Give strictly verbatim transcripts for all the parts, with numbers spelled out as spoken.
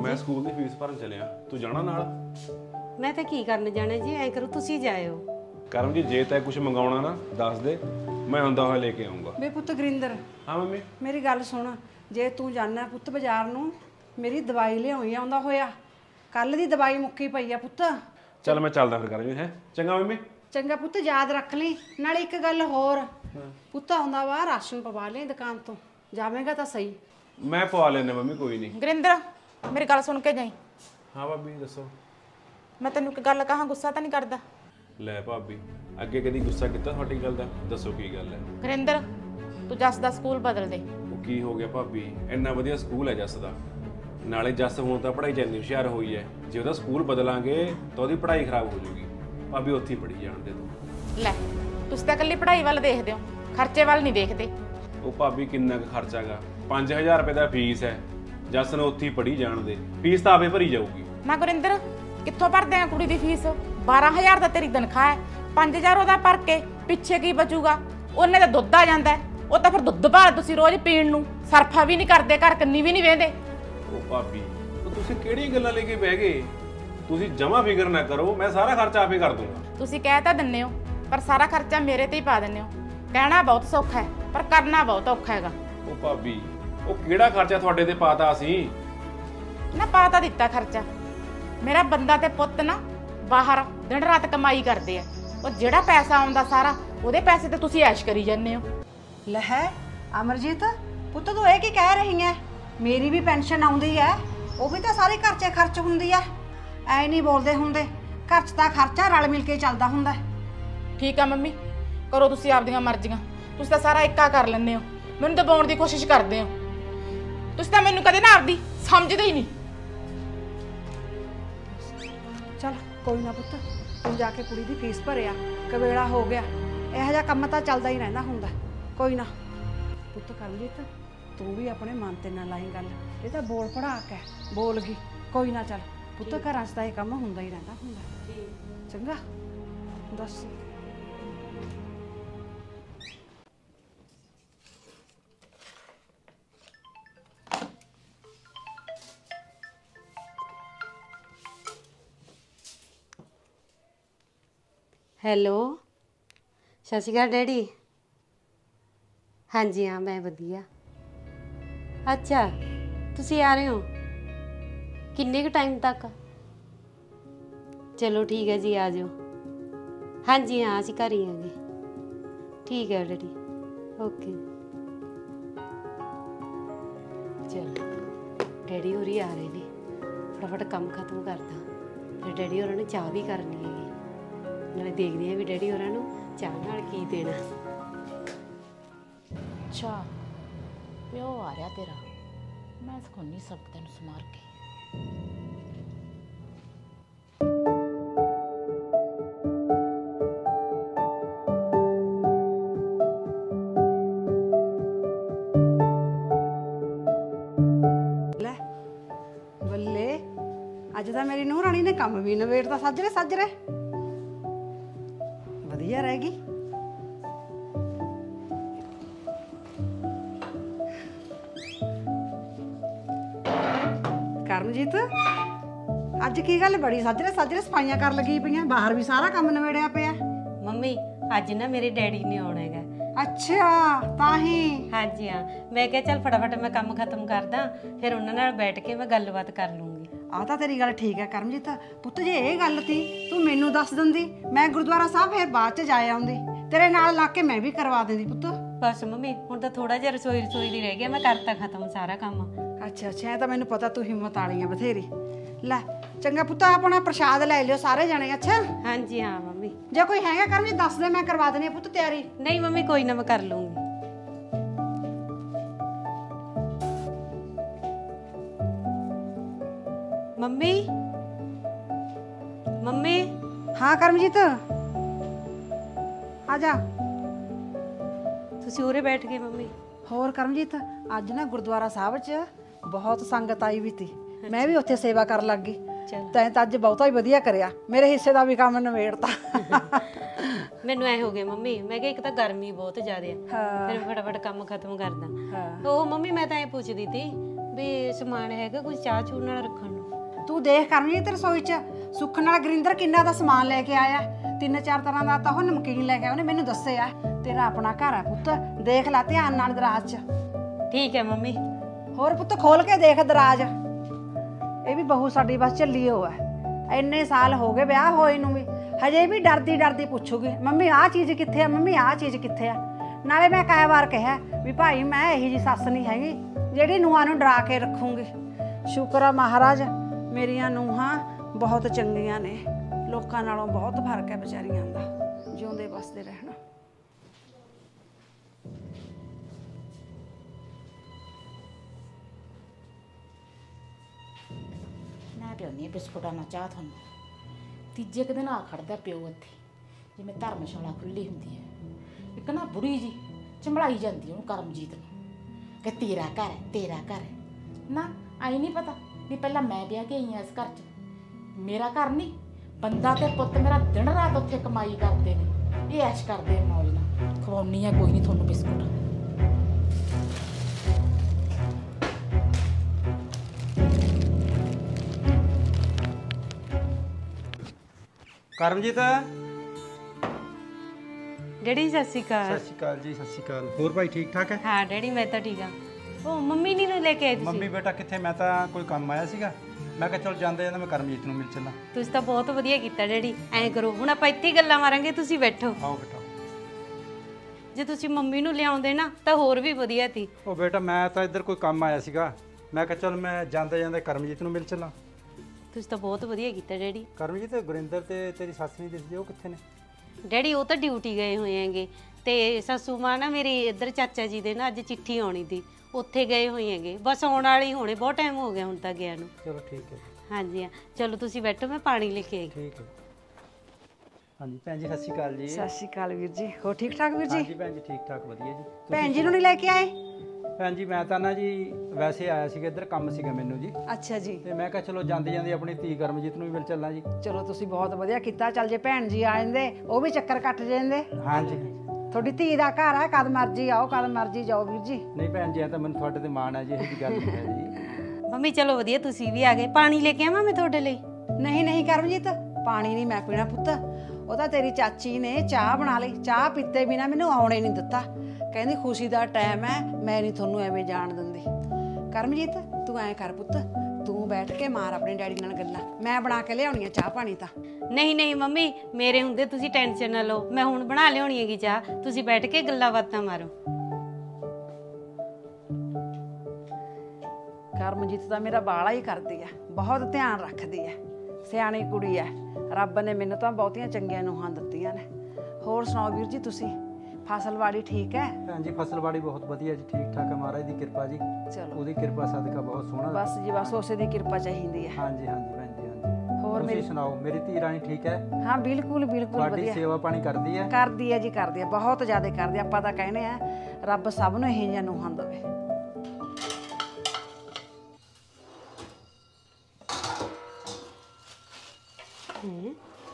मैं स्कूल दी फीस भरन चलिया, तू जाना नाल? मैं तो की करन जाना जी, ऐ करो तुसी जाओ। करम जी जे तै कुछ मंगाउणा ना दस दे, मैं आंदा होया लेके आऊंगा। वे पुੱਤ ਗੁਰਿੰਦਰ, हाँ मम्मी मेरी गल सुन। जे तू जाना पुੱਤ बाजार नूं, मेरी दवाई लिआउणी आउंदा होया। कल दी दवाई मुक्की पई आ पुੱਤ। चल मैं चलदा फिर करम जी है। चंगा मम्मी। चंगा पुੱਤ, याद रख ਲਈ। नाले एक गल होर, पुੱਤ आउंदा वा राशन पवा ले दुकान तो, जावेगा तो सही। मैं पवा लेना मम्मी, कोई नहीं। ਗੁਰਿੰਦਰ मेरी गल सुन के जाई। हाँ भाभी दसो। मैं तेन एक गल कहां, गुस्सा तो नहीं करदा? ले भाभी अगे कदी गुस्सा किता ਤੁਹਾਡੀ ਗੱਲ ਦਾ? ਦੱਸੋ ਕੀ ਗੱਲ ਹੈ। ਗੁਰਿੰਦਰ ਤੂੰ ਜੱਸ ਦਾ ਸਕੂਲ ਬਦਲ ਦੇ। ਉਹ ਕੀ ਹੋ ਗਿਆ ਭਾਬੀ, ਇੰਨਾ ਵਧੀਆ ਸਕੂਲ ਹੈ ਜੱਸ ਦਾ। ਨਾਲੇ ਜੱਸ ਹੁਣ ਤਾਂ ਪੜ੍ਹਾਈ 'ਚ ਇੰਨੀ ਹੁਸ਼ਿਆਰ ਹੋਈ ਹੈ, ਜੇ ਉਹਦਾ ਸਕੂਲ ਬਦਲਾਂਗੇ ਤਾਂ ਉਹਦੀ ਪੜ੍ਹਾਈ ਖਰਾਬ ਹੋ ਜਾਊਗੀ। ਭਾਬੀ ਉੱਥੇ ਹੀ ਪੜ੍ਹੀ ਜਾਣ ਦੇ ਤੂੰ। ਲੈ ਤੁਸੀਂ ਤਾਂ ਇਕੱਲੀ ਪੜ੍ਹਾਈ ਵੱਲ ਦੇਖਦੇ ਹੋ, ਖਰਚੇ ਵੱਲ ਨਹੀਂ ਦੇਖਦੇ। ਉਹ ਭਾਬੀ ਕਿੰਨਾ ਕੁ ਖਰਚਾ ਗਾ? ਪੰਜ ਹਜ਼ਾਰ ਰੁਪਏ ਦਾ ਫੀਸ ਹੈ। ਜੱਸ ਨੂੰ ਉੱਥੇ ਹੀ ਪੜ੍ਹੀ ਜਾਣ ਦੇ, ਫੀਸ ਤਾਂ ਆਪੇ ਭਰੀ ਜਾਊਗੀ। ਨਾ ਗੁਰਿੰਦਰ ਕਿੱਥੋਂ ਭਰਦੇ ਆ ਕੁੜੀ ਦੀ ਫੀਸ? ਬਾਰਾਂ ਹਜ਼ਾਰ ਦਾ ਤੇਰੀ ਤਨਖਾਹ ਹੈ, ਪੰਜ ਹਜ਼ਾਰ ਉਹਦਾ ਭਰ ਕੇ ਪਿੱਛੇ ਕੀ ਬਚੂਗਾ? ਉਹਨੇ ਤਾਂ ਦੁੱਧ ਆ ਜਾਂਦਾ, ਉਹ ਤਾਂ ਫਿਰ ਦੁੱਧ ਭਾਲ ਤੁਸੀਂ ਰੋਜ਼ ਪੀਣ ਨੂੰ, ਸਰਫਾ ਵੀ ਨਹੀਂ ਕਰਦੇ, ਘਰ ਕੰਨੀ ਵੀ ਨਹੀਂ ਵੇਂਦੇ। ਉਹ ਭਾਬੀ ਉਹ ਤੁਸੀਂ ਕਿਹੜੀਆਂ ਗੱਲਾਂ ਲੈ ਕੇ ਬਹਿ ਗਏ? ਤੁਸੀਂ ਜਮਾ ਫਿਕਰ ਨਾ ਕਰੋ, ਮੈਂ ਸਾਰਾ ਖਰਚਾ ਆਪੇ ਕਰ ਦੂੰਗਾ। ਤੁਸੀਂ ਕਹਿ ਤਾਂ ਦਿੰਦੇ ਹੋ, ਪਰ ਸਾਰਾ ਖਰਚਾ ਮੇਰੇ ਤੇ ਹੀ ਪਾ ਦਿੰਦੇ ਹੋ। ਕਹਿਣਾ ਬਹੁਤ ਸੌਖਾ ਹੈ, ਪਰ ਕਰਨਾ ਬਹੁਤ ਔਖਾ ਹੈਗਾ। ਉਹ ਭਾਬੀ ਉਹ ਕਿਹੜਾ ਖਰਚਾ ਤੁਹਾਡੇ ਤੇ ਪਾਤਾ ਅਸੀਂ? ਨਾ ਪਾ ਤਾਂ ਦਿੱਤਾ ਖਰਚਾ। ਮੇਰਾ ਬੰਦਾ ਤੇ ਪੁੱਤ ਨਾ ਬਾਹਰ ਦਿਨ ਰਾਤ ਕਮਾਈ ਕਰਦੇ ਆ, ਉਹ ਜਿਹੜਾ ਪੈਸਾ ਆਉਂਦਾ ਸਾਰਾ ਉਹਦੇ ਪੈਸੇ ਤੇ ਤੁਸੀਂ ਐਸ਼ ਕਰੀ ਜਾਂਦੇ ਹੋ। ਲੈ ਅਮਰਜੀਤ, ਪੁੱਤ ਤੂੰ ਇਹ ਕੀ ਕਹਿ ਰਹੀ ਹੈ? ਮੇਰੀ ਵੀ ਪੈਨਸ਼ਨ ਆਉਂਦੀ ਹੈ, ਉਹ ਵੀ ਤਾਂ ਸਾਰੇ ਘਰ 'ਚ ਖਰਚ ਹੁੰਦੀ ਹੈ। ਐ ਨਹੀਂ ਬੋਲਦੇ ਹੁੰਦੇ, ਘਰ 'ਚ ਤਾਂ ਖਰਚਾ ਰਲ ਮਿਲ ਕੇ ਚੱਲਦਾ ਹੁੰਦਾ। ਠੀਕ ਆ ਮੰਮੀ, ਕਰੋ ਤੁਸੀਂ ਆਪਦੀਆਂ ਮਰਜ਼ੀਆਂ। ਤੁਸੀਂ ਤਾਂ ਸਾਰਾ ਇੱਕਾ ਕਰ ਲੈਂਦੇ ਹੋ, ਮੈਨੂੰ ਦਬਾਉਣ ਦੀ ਕੋਸ਼ਿਸ਼ ਕਰਦੇ ਹੋ। ਤੁਸੀਂ ਤਾਂ ਮੈਨੂੰ ਕਦੇ ਨਾ ਆਪਦੀ ਸਮਝਦੇ ਹੀ ਨਹੀਂ। ਚਲ ਕੋਈ ਨਾ ਪੁੱਤ, ਤੂੰ ਜਾ ਕੇ ਕੁੜੀ ਦੀ ਫੀਸ ਭਰਿਆ, ਕਵੇਲਾ ਹੋ ਗਿਆ। ਇਹੋ ਜਿਹਾ ਕੰਮ ਤਾਂ ਚੱਲਦਾ ਹੀ ਰਹਿੰਦਾ ਹੁੰਦਾ। ਕੋਈ ਨਾ ਪੁੱਤ ਕਰਮਜੀਤ, ਤੂੰ ਵੀ ਆਪਣੇ ਮਨ ਤੇ ਨਾ ਲਾਈ ਗੱਲ। ਇਹ ਤਾਂ ਬੋਲ ਪੜਾਕ ਹੈ, ਬੋਲ ਗਈ। ਕੋਈ ਨਾ ਚੱਲ ਪੁੱਤ, ਘਰਾਂ 'ਚ ਤਾਂ ਇਹ ਕੰਮ ਹੁੰਦਾ ਹੀ ਰਹਿੰਦਾ ਹੁੰਦਾ। ਚੰਗਾ ਦੱਸ। ਹੈਲੋ, ਸਤਿ ਸ਼੍ਰੀ ਅਕਾਲ ਡੈਡੀ। ਹਾਂਜੀ ਹਾਂ ਮੈਂ ਵਧੀਆ। ਅੱਛਾ ਤੁਸੀਂ ਆ ਰਹੇ ਹੋ? ਕਿੰਨੇ ਕੁ ਟਾਈਮ ਤੱਕ? ਚਲੋ ਠੀਕ ਹੈ ਜੀ, ਆ ਜਾਓ। ਹਾਂਜੀ ਹਾਂ ਅਸੀਂ ਘਰ ਹੀ ਆਂਗੇ। ਠੀਕ ਹੈ ਡੈਡੀ, ਓਕੇ। ਚਲੋ ਡੈਡੀ ਹੋਰੀ ਆ ਰਹੇ ਨੇ, ਫਟਾਫਟ ਕੰਮ ਖਤਮ ਕਰਦਾ, ਫਿਰ ਡੈਡੀ ਹੋਰਾਂ ਨੇ ਚਾਹ ਵੀ ਕਰਨੀ ਹੈਗੀ। ਨਾਲੇ ਦੇਖਦੇ ਹਾਂ ਵੀ ਡੈਡੀ ਹੋਰਾਂ ਨੂੰ ਚਾਹ ਨਾਲ ਕੀ ਦੇਣਾ। ਅੱਛਾ ਪਿਓ ਆ ਰਿਹਾ ਤੇਰਾ, ਮੈਂ ਸਿਖਾਉਣੀ ਸਬਕ ਤੈਨੂੰ ਸਮਾਰ ਕੇ। ਲੈ ਬੱਲੇ, ਅੱਜ ਤਾਂ ਮੇਰੀ ਨੂੰਹ ਰਾਣੀ ਨੇ ਕੰਮ ਵੀ ਨਵੇੜਤਾ। ਸੱਜਰੇ ਸੱਜਰੇ ਵਧੀਆ ਰਹਿ ਗਈ। ਕਰਮਜੀਤ ਅੱਜ ਕੀ ਗੱਲ ਬੜੀ ਸੱਜਰੇ ਸੱਜਰੇ ਸਫਾਈਆਂ ਕਰ ਲੱਗੀ ਪਈਆਂ? ਬਾਹਰ ਵੀ ਸਾਰਾ ਕੰਮ ਨਵੇੜਿਆ ਪਿਆ। ਮੰਮੀ ਅੱਜ ਨਾ ਮੇਰੇ ਡੈਡੀ ਨੇ ਆਉਣਾ ਹੈਗਾ। ਅੱਛਾ ਤਾਂ ਹੀ। ਹਾਂਜੀ ਹਾਂ, ਮੈਂ ਕਿਹਾ ਚੱਲ ਫਟਾਫਟ ਮੈਂ ਕੰਮ ਖਤਮ ਕਰਦਾ, ਫਿਰ ਉਹਨਾਂ ਨਾਲ ਬੈਠ ਕੇ ਮੈਂ ਗੱਲਬਾਤ ਕਰ ਲੂੰਗੀ। ਆਹ ਤਾਂ ਤੇਰੀ ਗੱਲ ਠੀਕ ਹੈ ਕਰਮਜੀਤ। ਪੁੱਤ ਜੇ ਇਹ ਗੱਲ ਤੀ ਤੂੰ ਮੈਨੂੰ ਦੱਸ ਦਿੰਦੀ, ਮੈਂ ਗੁਰਦੁਆਰਾ ਸਾਹਿਬ ਫਿਰ ਬਾਅਦ 'ਚ ਜਾ ਆਉਂਦੀ, ਤੇਰੇ ਨਾਲ ਲਾ ਕੇ ਮੈਂ ਵੀ ਕਰਵਾ ਦਿੰਦੀ ਪੁੱਤ। ਬਸ ਮੰਮੀ ਹੁਣ ਤਾਂ ਥੋੜਾ ਜਿਹਾ ਰਸੋਈ ਰਸੋਈ ਦੀ ਰਹਿ ਗਿਆ, ਮੈਂ ਕਰਤਾ ਖਤਮ ਸਾਰਾ ਕੰਮ। ਅੱਛਾ ਅੱਛਾ, ਇਹ ਤਾਂ ਮੈਨੂੰ ਪਤਾ ਤੂੰ ਹਿੰਮਤ ਵਾਲੀ ਆ ਬਥੇਰੀ। ਲੈ ਚੰਗਾ ਪੁੱਤ, ਆਪਣਾ ਪ੍ਰਸ਼ਾਦ ਲੈ ਲਿਓ ਸਾਰੇ ਜਣੇ। ਅੱਛਾ ਹਾਂਜੀ ਹਾਂ ਮੰਮੀ। ਜੇ ਕੋਈ ਹੈਗਾ ਕਰਮਜੀਤ ਦੱਸ ਦੇ, ਮੈਂ ਕਰਵਾ ਦੇਣੀ ਆ ਪੁੱਤ ਤਿਆਰੀ। ਨਹੀਂ ਮੰਮੀ ਕੋਈ ਨਾ, ਮੈਂ ਕਰ ਲੂੰਗੀ। Mummy mummy. ਹਾਂ ਕਰਮਜੀਤ ਆ ਜਾ। ਤੁਸੀਂ ਉਰੇ ਬੈਠ ਗਏ ਮੰਮੀ? ਹੋਰ ਕਰਮਜੀਤ, ਅੱਜ ਨਾ ਗੁਰਦੁਆਰਾ ਸਾਹਿਬ 'ਚ ਬਹੁਤ ਸੰਗਤ ਆਈ ਵੀ ਤੀ, ਮੈਂ ਵੀ ਉੱਥੇ ਸੇਵਾ ਕਰਨ ਲੱਗ ਗਈ। ਤੈਂ ਤਾਂ ਅੱਜ ਬਹੁਤਾ ਹੀ ਵਧੀਆ ਕਰਿਆ, ਮੇਰੇ ਹਿੱਸੇ ਦਾ ਵੀ ਕੰਮ ਨਵੇੜਤਾ। ਮੈਨੂੰ ਐ ਹੋ ਗਿਆ ਮੰਮੀ, ਮੈਂ ਕਿਹਾ ਇੱਕ ਤਾਂ ਗਰਮੀ ਬਹੁਤ ਜ਼ਿਆਦਾ ਆ, ਫਿਰ ਫਟਾਫਟ ਕੰਮ ਖਤਮ ਕਰਦਾ। ਉਹ ਮੰਮੀ ਮੈਂ ਤਾਂ ਐ ਪੁੱਛਦੀ ਤੀ ਵੀ ਸਮਾਨ ਹੈਗਾ ਕੁਝ ਚਾਹ ਚੂਹ ਨਾਲ ਰੱਖਣ ਨੂੰ? ਤੂੰ ਦੇਖ ਕਰਨੀ ਤੇ ਰਸੋਈ 'ਚ ਸੁੱਖ ਨਾਲ ਗੁਰਿੰਦਰ ਕਿੰਨਾ ਦਾ ਸਮਾਨ ਲੈ ਕੇ ਆਇਆ। ਤਿੰਨ ਚਾਰ ਤਰ੍ਹਾਂ ਦਾ ਤਾਂ ਉਹ ਨਮਕੀਨ ਲੈ ਕੇ ਆਇਆ, ਉਹਨੇ ਮੈਨੂੰ ਦੱਸਿਆ। ਤੇਰਾ ਆਪਣਾ ਘਰ ਆ ਪੁੱਤ, ਦੇਖ ਲੈ ਧਿਆਨ ਨਾਲ ਦਰਾਜ 'ਚ। ਠੀਕ ਹੈ ਮੰਮੀ। ਹੋਰ ਪੁੱਤ ਖੋਲ ਕੇ ਦੇਖ ਦਰਾਜ। ਇਹ ਵੀ ਬਹੂ ਸਾਡੀ ਬਸ ਚੱਲੀ ਹੋ ਹੈ। ਇੰਨੇ ਸਾਲ ਹੋ ਗਏ ਵਿਆਹ ਹੋਏ ਨੂੰ ਵੀ, ਹਜੇ ਵੀ ਡਰਦੀ ਡਰਦੀ ਪੁੱਛੂਗੀ ਮੰਮੀ ਆਹ ਚੀਜ਼ ਕਿੱਥੇ ਆ, ਮੰਮੀ ਆਹ ਚੀਜ਼ ਕਿੱਥੇ ਆ। ਨਾਲੇ ਮੈਂ ਕਈ ਵਾਰ ਕਿਹਾ ਵੀ ਭਾਈ ਮੈਂ ਇਹੀ ਜੀ ਸੱਸ ਨਹੀਂ ਹੈਗੀ ਜਿਹੜੀ ਨੂੰਹਾਂ ਨੂੰ ਡਰਾ ਕੇ ਰੱਖੂੰਗੀ। ਸ਼ੁਕਰ ਆ ਮਹਾਰਾਜ, ਮੇਰੀਆਂ ਨੂੰਹਾਂ ਬਹੁਤ ਚੰਗੀਆਂ ਨੇ, ਲੋਕਾਂ ਨਾਲੋਂ ਬਹੁਤ ਫਰਕ ਹੈ ਵਿਚਾਰੀਆਂ ਦਾ। ਜਿਉਂਦੇ ਵਸਦੇ ਰਹਿਣਾ। ਮੈਂ ਪਿਆਉਂਦੀ ਹਾਂ ਬਿਸਕੁਟਾਂ ਨਾਲ ਚਾਹ ਤੁਹਾਨੂੰ। ਤੀਜੇ ਕੁ ਦਿਨ ਆ ਖੜਦਾ ਪਿਓ ਇੱਥੇ, ਜਿਵੇਂ ਧਰਮਸ਼ਾਲਾ ਖੁੱਲੀ ਹੁੰਦੀ ਹੈ। ਇੱਕ ਨਾ ਬੁੜੀ ਜੀ ਚੰਬੜਾਈ ਜਾਂਦੀ ਉਹਨੂੰ ਕਰਮਜੀਤ ਨੂੰ ਕਿ ਤੇਰਾ ਘਰ ਹੈ, ਤੇਰਾ ਘਰ ਹੈ। ਨਾ ਆਈ ਨਹੀਂ ਪਤਾ ਵੀ ਪਹਿਲਾਂ ਮੈਂ ਵਿਆਹ ਕੇ ਆਈ ਹਾਂ ਇਸ ਘਰ 'ਚ। ਮੇਰਾ ਘਰ ਨਹੀਂ, ਬੰਦਾ ਤੇ ਪੁੱਤ ਮੇਰਾ ਦਿਨ ਰਾਤ ਉੱਥੇ ਕਮਾਈ ਕਰਦੇ ਨੇ, ਇਹ ਐਸ਼ ਕਰਦੇ ਮੌਜ ਨਾਲ। ਖਵਾਉਣੀ ਆ ਕੋਈ ਨਹੀਂ ਤੁਹਾਨੂੰ ਬਿਸਕੁਟ। ਕਰਮਜੀਤ। ਡੈਡੀ ਸਤਿ ਸ਼੍ਰੀ ਅਕਾਲ। ਸਤਿ ਸ਼੍ਰੀ ਅਕਾਲ ਜੀ, ਸਤਿ ਸ਼੍ਰੀ ਅਕਾਲ। ਹੋਰ ਭਾਈ ਠੀਕ ਠਾਕ ਹੈ? ਹਾਂ ਡੈਡੀ ਮੈਂ ਤਾਂ ਠੀਕ ਆ। ਉਹ ਮੰਮੀ ਨੀ ਨੂੰ ਲੈ ਕੇ ਆਏ ਤੁਸੀਂ? ਮੰਮੀ ਬੇਟਾ ਕਿੱਥੇ, ਮੈਂ ਤਾਂ ਕੋਈ ਕੰਮ ਆਇਆ ਸੀਗਾ, ਮੈਂ ਕਿਹਾ ਚਲ ਜਾਂਦੇ ਜਾਂਦੇ ਮੈਂ ਕਰਮਜੀਤ ਨੂੰ ਮਿਲ ਚੱਲਾਂ। ਤੁਸੀਂ ਤਾਂ ਬਹੁਤ ਵਧੀਆ ਕੀਤਾ ਡੈਡੀ। ਐਂ ਕਰੋ ਹੁਣ ਆਪਾਂ ਇੱਥੇ ਗੱਲਾਂ ਮਾਰਾਂਗੇ, ਤੁਸੀਂ ਬੈਠੋ। ਆਓ ਬੇਟਾ। ਜੇ ਤੁਸੀਂ ਮੰਮੀ ਨੂੰ ਲਿਆਉਂਦੇ ਨਾ ਤਾਂ ਹੋਰ ਵੀ ਵਧੀਆ ਸੀ। ਉਹ ਬੇਟਾ ਮੈਂ ਤਾਂ ਇੱਧਰ ਕੋਈ ਕੰਮ ਆਇਆ ਸੀਗਾ, ਮੈਂ ਕਿਹਾ ਚਲ ਮੈਂ ਜਾਂਦੇ ਜਾਂਦੇ ਕਰਮਜੀਤ ਨੂੰ ਮਿਲ ਚੱਲਾਂ। ਤੁਸੀਂ ਤਾਂ ਬਹੁਤ ਵਧੀਆ ਕੀਤਾ ਡੈਡੀ। ਕਰਮਜੀਤ ਗੁਰਿੰਦਰ ਤੇ ਤੇਰੀ ਸੱਸ ਨਹੀਂ ਦਿਸਦੀ, ਉਹ ਕਿੱਥੇ ਨੇ? ਡੈਡੀ ਉਹ ਤਾਂ ਡਿਊਟੀ ਗਏ ਹੋਏ ਹੈਗੇ, ਤੇ ਸੱਸੂ ਮਾਂ ਨਾ ਮੇਰੀ ਇੱਧਰ ਚਾਚਾ ਜੀ ਦੇ ਨਾ ਅੱਜ ਚਿੱਠੀ ਆਉਣੀ ਦੀ, ਉੱਥੇ ਗਏ ਹੋਏ ਹੈਗੇ। ਬਸ ਆਉਣ ਵਾਲੇ ਹੋਣੇ, ਬਹੁਤ ਟਾਈਮ ਹੋ ਗਿਆ ਹੁਣ ਤਾਂ ਗਿਆ ਨੂੰ। ਚਲੋ ਠੀਕ ਹੈ। ਹਾਂਜੀ ਹਾਂ ਚਲੋ ਤੁਸੀਂ ਬੈਠੋ, ਮੈਂ ਪਾਣੀ ਲੈ ਕੇ ਆਈ। ਠੀਕ ਹੈ। ਹਾਂਜੀ ਭੈਣ ਜੀ ਸਤਿ ਸ਼੍ਰੀ ਅਕਾਲ ਜੀ। ਸਤਿ ਸ਼੍ਰੀ ਅਕਾਲ ਵੀਰ ਜੀ। ਹੋਰ ਠੀਕ ਠਾਕ ਵੀਰ ਜੀ? ਹਾਂਜੀ ਭੈਣ ਜੀ ਠੀਕ ਠਾਕ ਵਧੀਆ ਜੀ। ਭੈਣ ਜੀ ਨੂੰ ਨਹੀਂ ਲੈ ਕੇ ਆਏ? ਭੈਣ ਜੀ ਮੈਂ ਤਾਂ ਨਾ ਜੀ ਵੈਸੇ ਆਇਆ ਸੀਗਾ, ਇੱਧਰ ਕੰਮ ਸੀਗਾ ਮੈਨੂੰ ਜੀ, ਅੱਛਾ ਜੀ। ਤੇ ਮੈਂ ਕਿਹਾ ਚਲੋ ਜਾਂਦੇ ਜਾਂਦੇ ਆਪਣੀ ਧੀ ਕਰਮਜੀਤ ਨੂੰ ਵੀ ਮਿਲ ਚੱਲਾਂ ਜੀ। ਚਲੋ ਤੁਸੀਂ ਬਹੁਤ ਵਧੀਆ ਕੀਤਾ। ਚੱਲ ਜੇ ਭੈਣ ਜੀ ਆ ਜਾਂਦੇ ਉਹ ਵੀ ਚੱਕਰ ਕੱਟ ਜਾਂਦੇ। ਹਾਂਜੀ ਤੁਹਾਡੀ ਧੀ ਦਾ ਘਰ ਆ, ਕਦ ਮਰਜੀ ਆਓ, ਕਦ ਮਰਜੀ ਜਾਓ ਵੀਰ ਜੀ। ਨਹੀਂ ਭੈਣ ਜੀ ਐ ਤਾਂ ਮੈਨੂੰ ਤੁਹਾਡੇ ਤੇ ਮਾਣ ਹੈ ਜੀ, ਇਹੋ ਜਿਹੀ ਗੱਲ ਨਹੀਂ ਹੈ ਜੀ। ਮੰਮੀ ਚਲੋ ਵਧੀਆ ਤੁਸੀਂ ਵੀ ਆ ਗਏ। ਪਾਣੀ ਲੈ ਕੇ ਆਵਾਂ ਮੈਂ ਤੁਹਾਡੇ ਲਈ? ਨਹੀਂ ਨਹੀਂ ਕਰਮਜੀਤ, ਪਾਣੀ ਨਹੀਂ ਮੈਂ ਪੀਣਾ ਪੁੱਤ। ਉਹ ਤਾਂ ਤੇਰੀ ਚਾਚੀ ਨੇ ਚਾਹ ਬਣਾ ਲਈ, ਚਾਹ ਪੀਤੇ ਬਿਨਾ ਮੈਨੂੰ ਆਉਣੇ ਨਹੀਂ ਦਿੱਤਾ। ਕਹਿੰਦੀ ਖੁਸ਼ੀ ਦਾ ਟਾਈਮ ਹੈ, ਮੈਂ ਨਹੀਂ ਤੁਹਾਨੂੰ ਐਵੇਂ ਜਾਣ ਦਿੰਦੀ। ਕਰਮਜੀਤ ਤੂੰ ਐਂ ਕਰ ਪੁੱਤ, ਤੂੰ ਬੈਠ ਕੇ ਮਾਰ ਆਪਣੇ ਡੈਡੀ ਨਾਲ ਗੱਲਾਂ, ਮੈਂ ਬਣਾ ਕੇ ਲਿਆਉਣੀ ਆ ਚਾਹ ਪਾਣੀ। ਤਾਂ ਨਹੀਂ ਨਹੀਂ ਮੰਮੀ, ਮੇਰੇ ਹੁੰਦੇ ਤੁਸੀਂ ਟੈਨਸ਼ਨ ਨਾ ਲਓ, ਮੈਂ ਹੁਣ ਬਣਾ ਲਿਆਉਣੀ ਹੈਗੀ ਚਾਹ, ਤੁਸੀਂ ਬੈਠ ਕੇ ਗੱਲਾਂ ਬਾਤਾਂ ਮਾਰੋ। ਕਰਮਜੀਤ ਤਾਂ ਮੇਰਾ ਬਾਲਾ ਹੀ ਕਰਦੀ ਆ, ਬਹੁਤ ਧਿਆਨ ਰੱਖਦੀ ਆ, ਸਿਆਣੀ ਕੁੜੀ ਆ। ਰੱਬ ਨੇ ਮੈਨੂੰ ਤਾਂ ਬਹੁਤੀਆਂ ਚੰਗੀਆਂ ਨੂੰਹਾਂ ਦਿੱਤੀਆਂ ਨੇ। ਹੋਰ ਸੁਣਾਓ ਵੀਰ ਜੀ, ਤੁਸੀਂ ਫਸਲਵਾੜੀ ਠੀਕ ਹੈ? ਭੈਣ ਜੀ ਫਸਲਵਾੜੀ ਬਹੁਤ ਵਧੀਆ ਜੀ, ਠੀਕ ਠਾਕ ਹੈ, ਮਹਾਰਾਜ ਦੀ ਕਿਰਪਾ ਜੀ। ਚਲੋ ਉਹਦੀ ਕਿਰਪਾ ਸਦਕਾ ਬਹੁਤ ਸੋਹਣਾ। ਬਸ ਜੀ ਬਸ ਉਸੇ ਦੀ ਕਿਰਪਾ ਚਾਹੀਦੀ ਹੈ। ਹਾਂਜੀ ਹਾਂਜੀ ਭੈਣ ਜੀ ਹਾਂਜੀ। ਹੋਰ ਤੁਸੀਂ ਮੇਰੀ ਸੁਣਾਓ, ਮੇਰੀ ਧੀ ਰਾਣੀ ਠੀਕ ਹੈ? ਹਾਂ ਬਿਲਕੁਲ ਬਿਲਕੁਲ ਤੁਹਾਡੀ ਵਧੀਆ ਸੇਵਾ ਪਾਣੀ ਕਰਦੀ ਹੈ? ਕਰਦੀ ਹੈ ਜੀ, ਕਰਦੀ ਹੈ, ਬਹੁਤ ਜ਼ਿਆਦਾ ਕਰਦੀ ਹੈ। ਆਪਾਂ ਤਾਂ ਕਹਿੰਦੇ ਆ ਰੱਬ ਸਭ ਨੂੰ ਇਹੋ ਜਿਹੀਆਂ ਨੂੰਹਾਂ ਦੇਵੇ। ਹੈਂ?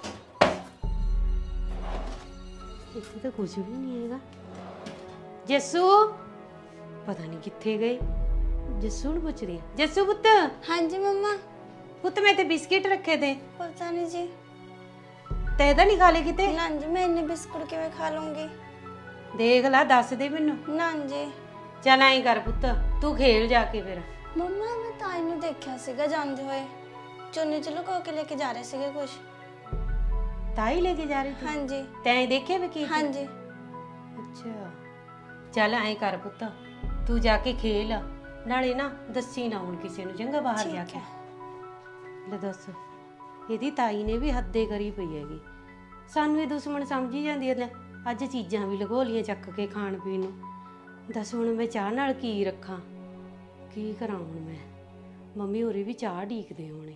ਇੱਥੇ ਤਾਂ ਕੁਝ ਵੀ ਨਹੀਂ ਹੈਗਾ। ਜੱਸੂ ਪਤਾ ਨਹੀਂ ਕਿੱਥੇ ਗਏ। ਜੱਸੂ ਨੂੰ ਪੁੱਛ ਰਹੀ ਹਾਂ। ਜੱਸੂ ਪੁੱਤ। ਹਾਂਜੀ ਮੰਮਾ। ਪੁੱਤ ਮੈਂ ਤੇ ਬਿਸਕਿਟ ਰੱਖੇ थे। पता नहीं जी। ਤੇ ਤਾਂ ਨਹੀਂ ਖਾ ਲਏ ਕਿਤੇ? ना जी मैं इन्ने बिस्कुट किवें खा लूंगी। ਦੇਖ ਲੈ, ਦੱਸ ਦੇ ਮੈਨੂੰ। ना जी। ਚੱਲ ਐਂ ਕਰ ਪੁੱਤ, ਤੂੰ ਖੇਲ ਜਾ ਕੇ ਫਿਰ। मम्मा मैं ताई ਨੂੰ ਦੇਖਿਆ ਸੀਗਾ ਜਾਂਦੇ ਹੋਏ, ਚੁੰਨੀ ਚ ਲੁਕੋ ਕੇ ਲੈ ਕੇ ਜਾ ਰਹੇ ਸੀਗੇ ਕੁਝ। ਤਾਈ ਲੈ ਕੇ ਜਾ ਰਹੀ ਸੀ? ਹਾਂਜੀ। ਤੈਂ ਦੇਖਿਆ ਵੀ ਕੀ? ਹਾਂਜੀ। ਅੱਛਾ ਚੱਲ ਐਂ ਕਰ ਪੁੱਤ, ਤੂੰ ਜਾ ਕੇ ਖੇਲ, ਨਾਲੇ ਨਾ ਦੱਸੀ ਨਾ ਹੁਣ ਕਿਸੇ ਨੂੰ, ਚੰਗਾ ਬਾਹਰ ਜਾ ਕੇ। ਲੈ ਦੱਸ, ਇਹਦੀ ਤਾਈ ਨੇ ਵੀ ਹੱਦੇ ਕਰੀ ਪਈ ਹੈਗੀ, ਸਾਨੂੰ ਇਹ ਦੁਸ਼ਮਣ ਸਮਝੀ ਜਾਂਦੀ ਹੈ। ਅੱਜ ਚੀਜ਼ਾਂ ਵੀ ਲਗੋ ਲੀਆਂ ਚੱਕ ਕੇ ਖਾਣ ਪੀਣ ਨੂੰ। ਦੱਸ ਹੁਣ ਮੈਂ ਚਾਹ ਨਾਲ ਕੀ ਰੱਖਾਂ, ਕੀ ਕਰਾਂ ਹੁਣ ਮੈਂ? ਮੰਮੀ ਹੋਰੀ ਵੀ ਚਾਹ ਢੀਕਦੇ ਹੋਣੇ।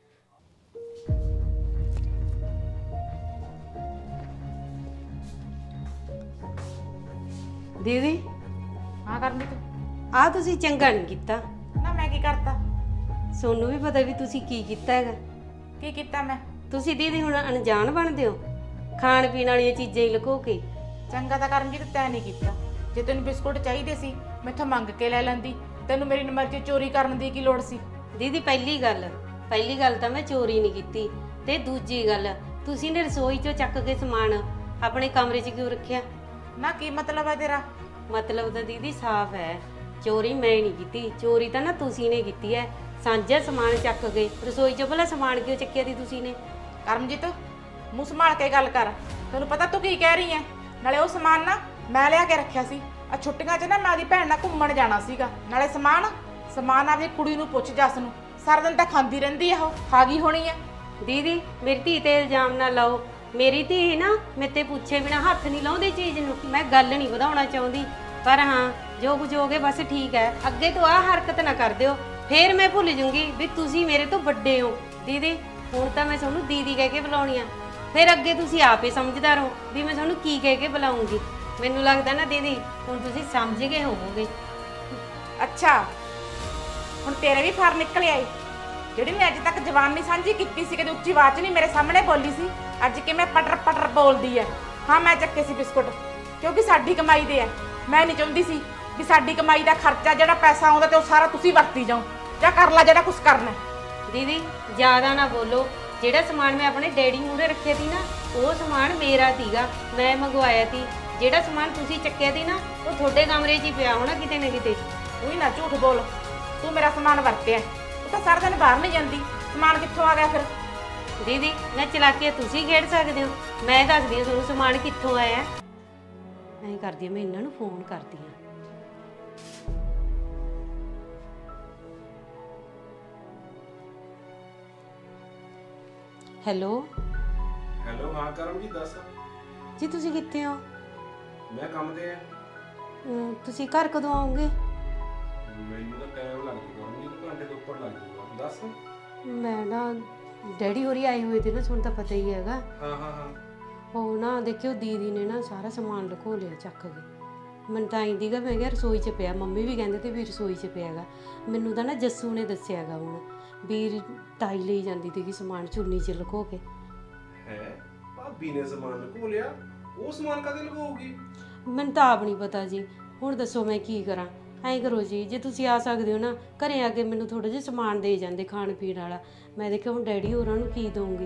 ਦੀਦੀ ਹਾਂ ਕਰਨੀ ਤੂੰ। ਆ ਤੁਸੀਂ ਚੰਗਾ ਨਹੀਂ ਕੀਤਾ। ਨਾ ਮੈਂ ਕੀ ਕਰਤਾ? ਸੋਨੂੰ ਵੀ ਪਤਾ ਵੀ ਤੁਸੀਂ ਕੀ ਕੀਤਾ ਹੈਗਾ। ਕੀ ਕੀਤਾ ਮੈਂ? ਤੁਸੀਂ ਦੀਦੀ ਹੁਣ ਅਣਜਾਣ ਬਣਦੇ ਹੋ, ਖਾਣ ਪੀਣ ਵਾਲੀਆਂ ਚੀਜ਼ਾਂ ਹੀ ਲੁਕੋ ਕੇ। ਚੰਗਾ ਤਾਂ ਕਰਮਜੀਤ ਤੈਂ ਨਹੀਂ ਕੀਤਾ। ਜੇ ਤੈਨੂੰ ਬਿਸਕੁਟ ਚਾਹੀਦੇ ਸੀ ਮੈਥੋਂ ਮੰਗ ਕੇ ਲੈ ਲੈਂਦੀ, ਤੈਨੂੰ ਮੇਰੀ ਮਰਜ਼ੀ ਚੋਰੀ ਕਰਨ ਦੀ ਕੀ ਲੋੜ ਸੀ? ਦੀਦੀ ਪਹਿਲੀ ਗੱਲ, ਪਹਿਲੀ ਗੱਲ ਤਾਂ ਮੈਂ ਚੋਰੀ ਨਹੀਂ ਕੀਤੀ ਤੇ ਦੂਜੀ ਗੱਲ ਤੁਸੀਂ ਨੇ ਰਸੋਈ ਚੋਂ ਚੱਕ ਕੇ ਸਮਾਨ ਆਪਣੇ ਕਮਰੇ 'ਚ ਕਿਉਂ ਰੱਖਿਆ? ਨਾ ਕੀ ਮਤਲਬ ਹੈ ਤੇਰਾ? ਮਤਲਬ ਤਾਂ ਦੀਦੀ ਸਾਫ਼ ਹੈ, ਚੋਰੀ ਮੈਂ ਨਹੀਂ ਕੀਤੀ, ਚੋਰੀ ਤਾਂ ਨਾ ਤੁਸੀਂ ਨੇ ਕੀਤੀ ਹੈ। ਸਾਂਝਾ ਸਮਾਨ ਚੱਕ ਗਏ ਰਸੋਈ 'ਚੋਂ, ਭਲਾ ਸਮਾਨ ਕਿਉਂ ਚੱਕਿਆ ਸੀ ਤੁਸੀਂ ਨੇ? ਕਰਮਜੀਤ ਮੂੰਹ ਸੰਭਾਲ ਕੇ ਗੱਲ ਕਰ। ਤੈਨੂੰ ਪਤਾ ਤੂੰ ਕੀ ਕਹਿ ਰਹੀ ਐ? ਨਾਲੇ ਉਹ ਸਮਾਨ ਨਾ ਮੈਂ ਲਿਆ ਕੇ ਰੱਖਿਆ ਸੀ। ਆ ਛੁੱਟੀਆਂ 'ਚ ਨਾ ਮੈਂ ਉਹਦੀ ਭੈਣ ਨਾਲ ਘੁੰਮਣ ਜਾਣਾ ਸੀਗਾ। ਨਾਲੇ ਸਮਾਨ ਸਮਾਨ ਆਪਣੀ ਕੁੜੀ ਨੂੰ ਪੁੱਛ ਜੱਸ ਨੂੰ, ਸਾਰਾ ਦਿਨ ਤਾਂ ਖਾਂਦੀ ਰਹਿੰਦੀ ਆ, ਉਹ ਖਾ ਗਈ ਹੋਣੀ ਐ। ਦੀਦੀ ਮੇਰੀ ਧੀ ਤੇ ਇਲਜ਼ਾਮ ਨਾ ਲਾਓ, ਮੇਰੀ ਧੀ ਨਾ ਮੇਰੇ ਤੇ ਪੁੱਛੇ ਬਿਨਾ ਹੱਥ ਨਹੀਂ ਲਾਉਂਦੀ ਚੀਜ਼ ਨੂੰ। ਮੈਂ ਗੱਲ ਨਹੀਂ ਵਧਾਉਣਾ ਚਾਹੁੰਦੀ, ਪਰ ਹਾਂ ਜੋ ਕੁਝ ਹੋ ਗਿਆ ਬਸ ਠੀਕ ਹੈ। ਅੱਗੇ ਤੋਂ ਆਹ ਹਰਕਤ ਨਾ ਕਰ ਦਿਓ, ਫੇਰ ਮੈਂ ਭੁੱਲ ਜੂੰਗੀ ਵੀ ਤੁਸੀਂ ਮੇਰੇ ਤੋਂ ਵੱਡੇ ਹੋ। ਦੀਦੀ ਹੁਣ ਤਾਂ ਮੈਂ ਤੁਹਾਨੂੰ ਦੀਦੀ ਕਹਿ ਕੇ ਬੁਲਾਉਣੀ ਆ, ਫਿਰ ਅੱਗੇ ਤੁਸੀਂ ਆਪੇ ਸਮਝਦਾਰ ਹੋ ਵੀ ਮੈਂ ਤੁਹਾਨੂੰ ਕੀ ਕਹਿ ਕੇ ਬੁਲਾਉਂਗੀ। ਮੈਨੂੰ ਲੱਗਦਾ ਨਾ ਦੀਦੀ ਹੁਣ ਤੁਸੀਂ ਸਮਝ ਗਏ ਹੋਵੋਗੇ। ਅੱਛਾ ਹੁਣ ਤੇਰੇ ਵੀ ਫਰ ਨਿਕਲ ਆਈ। ਜਿਹੜੀ ਮੈਂ ਅੱਜ ਤੱਕ ਜਵਾਨ ਨਹੀਂ ਸਾਂਝੀ ਕੀਤੀ ਸੀ, ਕਦੇ ਉੱਚੀ ਆਵਾਜ਼ ਨਹੀਂ ਮੇਰੇ ਸਾਹਮਣੇ ਬੋਲੀ ਸੀ, ਅੱਜ ਕਿਵੇਂ ਪਟਰ ਪਟਰ ਬੋਲਦੀ ਐ। ਹਾਂ ਮੈਂ ਚੱਕੇ ਸੀ ਬਿਸਕੁਟ, ਕਿਉਂਕਿ ਸਾਡੀ ਕਮਾਈ ਦੇ ਐ। ਮੈਂ ਨਹੀਂ ਚਾਹੁੰਦੀ ਸੀ ਵੀ ਸਾਡੀ ਕਮਾਈ ਦਾ ਖਰਚਾ ਜਿਹੜਾ ਪੈਸਾ ਆਉਂਦਾ ਤੇ ਉਹ ਸਾਰਾ ਤੁਸੀਂ ਵਰਤੀ ਜਾਓ, ਜਾਂ ਕਰ ਲਾ ਜਿਹੜਾ ਕੁਝ ਕਰਨਾ। ਦੀਦੀ ਜ਼ਿਆਦਾ ਨਾ ਬੋਲੋ, ਜਿਹੜਾ ਸਮਾਨ ਮੈਂ ਆਪਣੇ ਡੈਡੀ ਮੂਹਰੇ ਰੱਖਿਆ ਸੀ ਨਾ ਉਹ ਸਮਾਨ ਮੇਰਾ ਸੀਗਾ, ਮੈਂ ਮੰਗਵਾਇਆ ਸੀ। ਜਿਹੜਾ ਸਮਾਨ ਤੁਸੀਂ ਚੱਕਿਆ ਸੀ ਨਾ ਉਹ ਤੁਹਾਡੇ ਕਮਰੇ 'ਚ ਹੀ ਪਿਆ ਹੋਣਾ ਕਿਤੇ ਨਾ ਕਿਤੇ। ਉਹੀ ਨਾ ਝੂਠ ਬੋਲ, ਤੂੰ ਮੇਰਾ ਸਮਾਨ ਵਰਤਿਆ। ਉਹ ਤਾਂ ਸਾਰਾ ਦਿਨ ਬਾਹਰ ਨਹੀਂ ਜਾਂਦੀ, ਸਮਾਨ ਕਿੱਥੋਂ ਆ ਗਿਆ ਫਿਰ? ਦੀਦੀ ਮੈਂ ਚਲਾਕੀਆਂ ਤੁਸੀਂ ਖੇਡ ਸਕਦੇ ਹੋ, ਮੈਂ ਦੱਸਦੀ ਹਾਂ ਤੁਹਾਨੂੰ ਸਮਾਨ ਕਿੱਥੋਂ ਆਇਆ। ਐਂ ਕਰਦੀ ਹਾਂ ਮੈਂ ਇਹਨਾਂ ਨੂੰ ਫੋਨ ਕਰਦੀ ਹਾਂ। ਹੈਲੋ ਹੈਲੋ, ਹਾਂ ਕਰਮਜੀਤ ਦੱਸ। ਜੀ ਤੁਸੀਂ ਕਿੱਥੇ ਹੋ? ਮੈਂ ਕੰਮ ਤੇ ਆ। ਅਮ, ਤੁਸੀਂ ਘਰ ਕਦੋਂ ਆਓਗੇ? ਮੈਨੂੰ ਤਾਂ ਟਾਈਮ ਲੱਗ ਜੂਗਾ, ਮੈਨੂੰ ਘੰਟੇ ਤੋਂ ਉੱਪਰ ਲੱਗ ਜੂਗਾ। ਦੱਸ। ਮੈਂ ਨਾ ਡੈਡੀ ਹੋਰੀ ਆਏ ਹੋਏ ਤੇ ਨਾ ਤੁਹਾਨੂੰ ਤਾਂ ਪਤਾ ਹੀ ਹੈਗਾ। ਹਾਂ ਹਾਂ ਹਾਂ। ਉਹ ਨਾ ਦੇਖਿਓ ਦੀਦੀ ਨੇ ਨਾ ਸਾਰਾ ਸਮਾਨ ਲੁਕੋ ਲਿਆ ਚੱਕ ਕੇ। ਮੈਨੂੰ ਤਾਂ ਆਈ ਦੀਗਾ, ਮੈਂ ਕਿਹਾ ਰਸੋਈ 'ਚ ਪਿਆ, ਮੰਮੀ ਵੀ ਕਹਿੰਦੇ ਤੇ ਵੀ ਰਸੋਈ 'ਚ ਪਿਆ ਹੈਗਾ। ਮੈਨੂੰ ਤਾਂ ਨਾ ਜੱਸੂ ਨੇ ਦੱਸਿਆ ਹੈਗਾ ਹੁਣ ਵੀ ਤਾਈ ਲਈ ਜਾਂਦੀ ਸੀਗੀ ਸਮਾਨ ਚੁੰਨੀ 'ਚ ਲੁਕੋ ਕੇ। ਹੈ ਭਾਬੀ ਨੇ ਸਮਾਨ ਲੁਕੋ ਲਿਆ? ਉਹ ਸਮਾਨ ਕਦੇ ਲੁਕਾਉਗੀ? ਮੈਨੂੰ ਤਾਂ ਆਪ ਨਹੀਂ ਪਤਾ ਜੀ, ਹੁਣ ਦੱਸੋ ਮੈਂ ਕੀ ਕਰਾਂ। ਐਂ ਕਰੋ ਜੀ, ਜੇ ਤੁਸੀਂ ਆ ਸਕਦੇ ਹੋ ਨਾ ਘਰੇ ਆ ਕੇ ਮੈਨੂੰ ਥੋੜਾ ਜਿਹਾ ਸਮਾਨ ਦੇ ਜਾਂਦੇ ਖਾਣ ਪੀਣ ਵਾਲਾ। ਮੈਂ ਦੇਖਿਆ ਹੁਣ ਡੈਡੀ ਹੋਰਾਂ ਨੂੰ ਕੀ ਦਊਂਗੀ।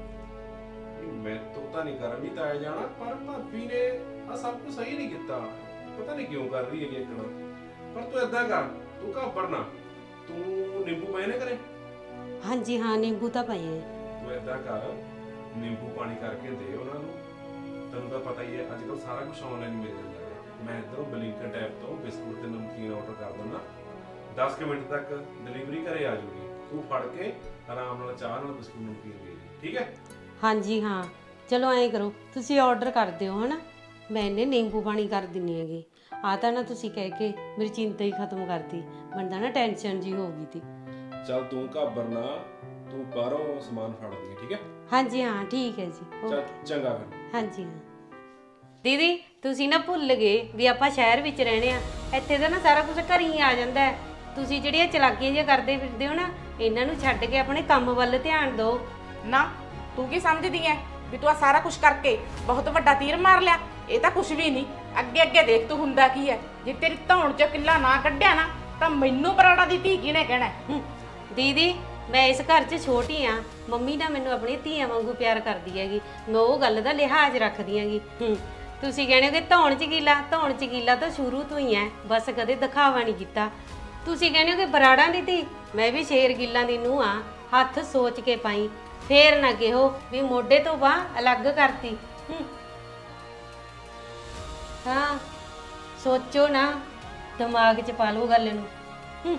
ਮੈਂ ਤੋਂ ਤਾਂ ਨਹੀਂ ਕਰਨ ਨਹੀਂ ਤਾਂ ਆ ਜਾਣਾ, ਪਰ ਭਾਬੀ ਨੇ ਆ ਸਭ ਕੁਝ ਸਹੀ ਨਹੀਂ ਕੀਤਾ। ਪਤਾ ਨਹੀਂ ਕਿਉਂ ਕਰ ਰਹੀ ਹੈਗੀ ਇਕਣਾ। ਪਰ ਤੂੰ ਏਦਾਂ ਕਰ, ਤੂੰ ਘਾਬਰ ਨਾ। ਤੂੰ ਨਿੰਬੂ ਪਏ ਨੇ ਘਰੇ? ਹਾਂਜੀ ਹਾਂ ਨਿੰਬੂ ਤਾਂ ਪਏ ਹੈ। ਤੂੰ ਏਦਾਂ ਕਰ, ਨਿੰਬੂ ਪਾਣੀ ਕਰਕੇ ਦੇ ਉਹਨਾਂ ਨੂੰ। ਤੈਨੂੰ ਤਾਂ ਪਤਾ ਹੀ ਹੈ ਅੱਜ ਕੱਲ੍ਹ ਸਾਰਾ ਕੁਝ ਆਨਲਾਈਨ ਮਿਲ ਜਾਂਦਾ ਹੈ। ਮੈਂ ਇੱਧਰੋਂ ਬਲਿੰਕਟ ਐਪ ਤੋਂ ਬਿਸਕੁਟ ਤੇ ਨਮਕੀਨ ਆਰਡਰ ਕਰ ਦਿੰਦਾ, ਦਸ ਕੁ ਮਿੰਟ ਤੱਕ ਡਿਲੀਵਰੀ ਘਰੇ ਆ ਜੂਗੀ। ਤੂੰ ਫੜ ਕੇ ਆਰਾਮ ਨਾਲ ਚਾਹ ਨਾਲ ਬਿਸਕੁਟ ਨਮਕੀਨ ਦੇ ਦੇ, ਠੀਕ ਹੈ? ਹਾਂਜੀ ਹਾਂ ਚਲੋ ਐਂ ਕਰੋ, ਤੁਸੀਂ ਆਰਡਰ ਕਰ ਦਿਓ ਹੈ ਨਾ, ਮੈਂ ਇਹਨੇ ਨਿੰਬੂ ਪਾਣੀ ਕਰ ਦਿੰਨੀ ਹੈਗੀ। ਆ ਤਾਂ ਨਾ ਤੁਸੀਂ ਕਹਿ ਕੇ ਮੇਰੀ ਚਿੰਤਾ ਹੀ ਖਤਮ ਕਰਤੀ, ਮੈਨੂੰ ਤਾਂ ਨਾ ਟੈਨਸ਼ਨ ਜੀ ਹੋ ਗਈ ਤੀ। ਚੱਲ ਤੂੰ ਘਾਬਰ ਨਾ, ਤੂੰ ਬਾਹਰੋਂ ਸਮਾਨ ਫੜ ਲਈ, ਠੀਕ ਹੈ? ਹਾਂਜੀ ਹਾਂ ਠੀਕ ਹੈ ਜੀ। ਚੱਲ ਚੰਗਾ ਫਿਰ। ਹਾਂਜੀ ਹਾਂ ਦੀਦੀ ਤੁਸੀਂ ਨਾ ਭੁੱਲ ਗਏ ਵੀ ਆਪਾਂ ਸ਼ਹਿਰ ਵਿੱਚ ਰਹਿਣੇ ਆ, ਇੱਥੇ ਤਾਂ ਨਾ ਸਾਰਾ ਕੁਝ ਘਰ ਹੀ ਆ ਜਾਂਦਾ ਹੈ। ਤੁਸੀਂ ਜਿਹੜੀਆਂ ਚਲਾਕੀਆਂ ਜਿਹੀਆਂ ਕਰਦੇ ਫਿਰਦੇ ਹੋ ਨਾ, ਇਹਨਾਂ ਨੂੰ ਛੱਡ ਕੇ ਆਪਣੇ ਕੰਮ ਵੱਲ ਧਿਆਨ ਦਿਓ। ਨਾ ਤੂੰ ਕੀ ਸਮਝਦੀ ਐ ਵੀ ਤੂੰ ਆ ਸਾਰਾ ਕੁਝ ਕਰਕੇ ਬਹੁਤ ਵੱਡਾ ਤੀਰ ਮਾਰ ਲਿਆ? ਇਹ ਤਾਂ ਕੁਝ ਵੀ ਨਹੀਂ। ਅੱਗੇ ਅੱਗੇ ਦੇਖ ਤੂੰ ਹੁੰਦਾ ਕੀ ਐ। ਜੇ ਤੇਰੀ ਧੌਣ ਚ ਕਿੱਲਾ ਨਾ ਕੱਢਿਆ ਨਾ ਤਾਂ ਮੈਨੂੰ ਪਰਾੜਾ ਦੀ ਧੀ ਕਿਹਨੇ ਕਹਿਣਾ? ਹੂੰ, ਦੀਦੀ ਮੈਂ ਇਸ ਘਰ 'ਚ ਛੋਟੀ ਆ, ਮੰਮੀ ਨਾ ਮੈਨੂੰ ਆਪਣੀ ਧੀਆਂ ਵਾਂਗੂ ਪਿਆਰ ਕਰਦੀ ਹੈਗੀ, ਮੈਂ ਉਹ ਗੱਲ ਦਾ ਲਿਹਾਜ਼ ਰੱਖਦੀ ਹੈਗੀ। ਹੂੰ, ਤੁਸੀਂ ਕਹਿੰਦੇ ਹੋ ਕਿ ਧੌਣ 'ਚ ਕੀਲਾ, ਧੌਣ 'ਚ ਕੀਲਾ ਤਾਂ ਸ਼ੁਰੂ ਤੋਂ ਹੀ ਹੈ, ਬਸ ਕਦੇ ਦਿਖਾਵਾ ਨਹੀਂ ਕੀਤਾ। ਤੁਸੀਂ ਕਹਿੰਦੇ ਹੋ ਕਿ ਬਰਾੜਾਂ ਦੀ ਧੀ, ਮੈਂ ਵੀ ਸ਼ੇਰ ਗਿੱਲਾਂ ਦੀ ਨੂੰਹ ਆ, ਹੱਥ ਸੋਚ ਕੇ ਪਾਈ, ਫੇਰ ਨਾ ਕਿਹੋ ਵੀ ਮੋਢੇ ਤੋਂ ਬਾਂਹ ਅਲੱਗ ਕਰਤੀ। ਹਾਂ ਸੋਚੋ ਨਾ, ਦਿਮਾਗ 'ਚ ਪਾ ਲਓ ਗੱਲ ਨੂੰ।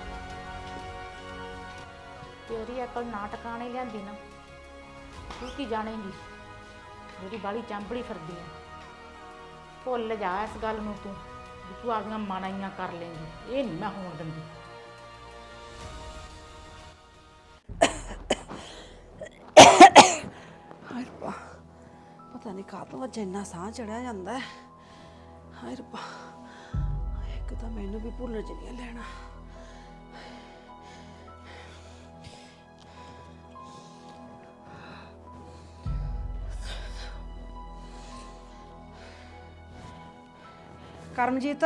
ਤੇਰੀ ਅਕਲ ਨਾ ਟਿਕਾਣੇ ਲਿਆਂਦੀ ਨਾ, ਤੂੰ ਕੀ ਜਾਣੇਂਗੀ ਜਿਹੜੀ ਬਾਲੀ ਚਾਂਬੜੀ ਫਿਰਦੀ ਐ। ਭੁੱਲ ਜਾ ਇਸ ਗੱਲ ਨੂੰ ਤੂੰ ਵੀ ਤੂੰ ਆਪਣੀਆਂ ਮਾਣਾਈਆਂ ਕਰ ਲੇਂਗੀ, ਇਹ ਨਹੀਂ ਮੈਂ ਹੋਣ ਦਿੰਦੀ। ਹਾਏ ਰੱਬਾ, ਪਤਾ ਨਹੀਂ ਕਾਹਤੋਂ ਅੱਜ ਇੰਨਾ ਸਾਹ ਚੜਿਆ ਜਾਂਦਾ ਹੈ। ਹਾਏ ਰੱਬਾ, ਇੱਕ ਤਾਂ ਮੈਨੂੰ ਵੀ ਭੁੱਲ ਜਣੀਆਂ ਲੈਣਾ। ਕਰਮਜੀਤ,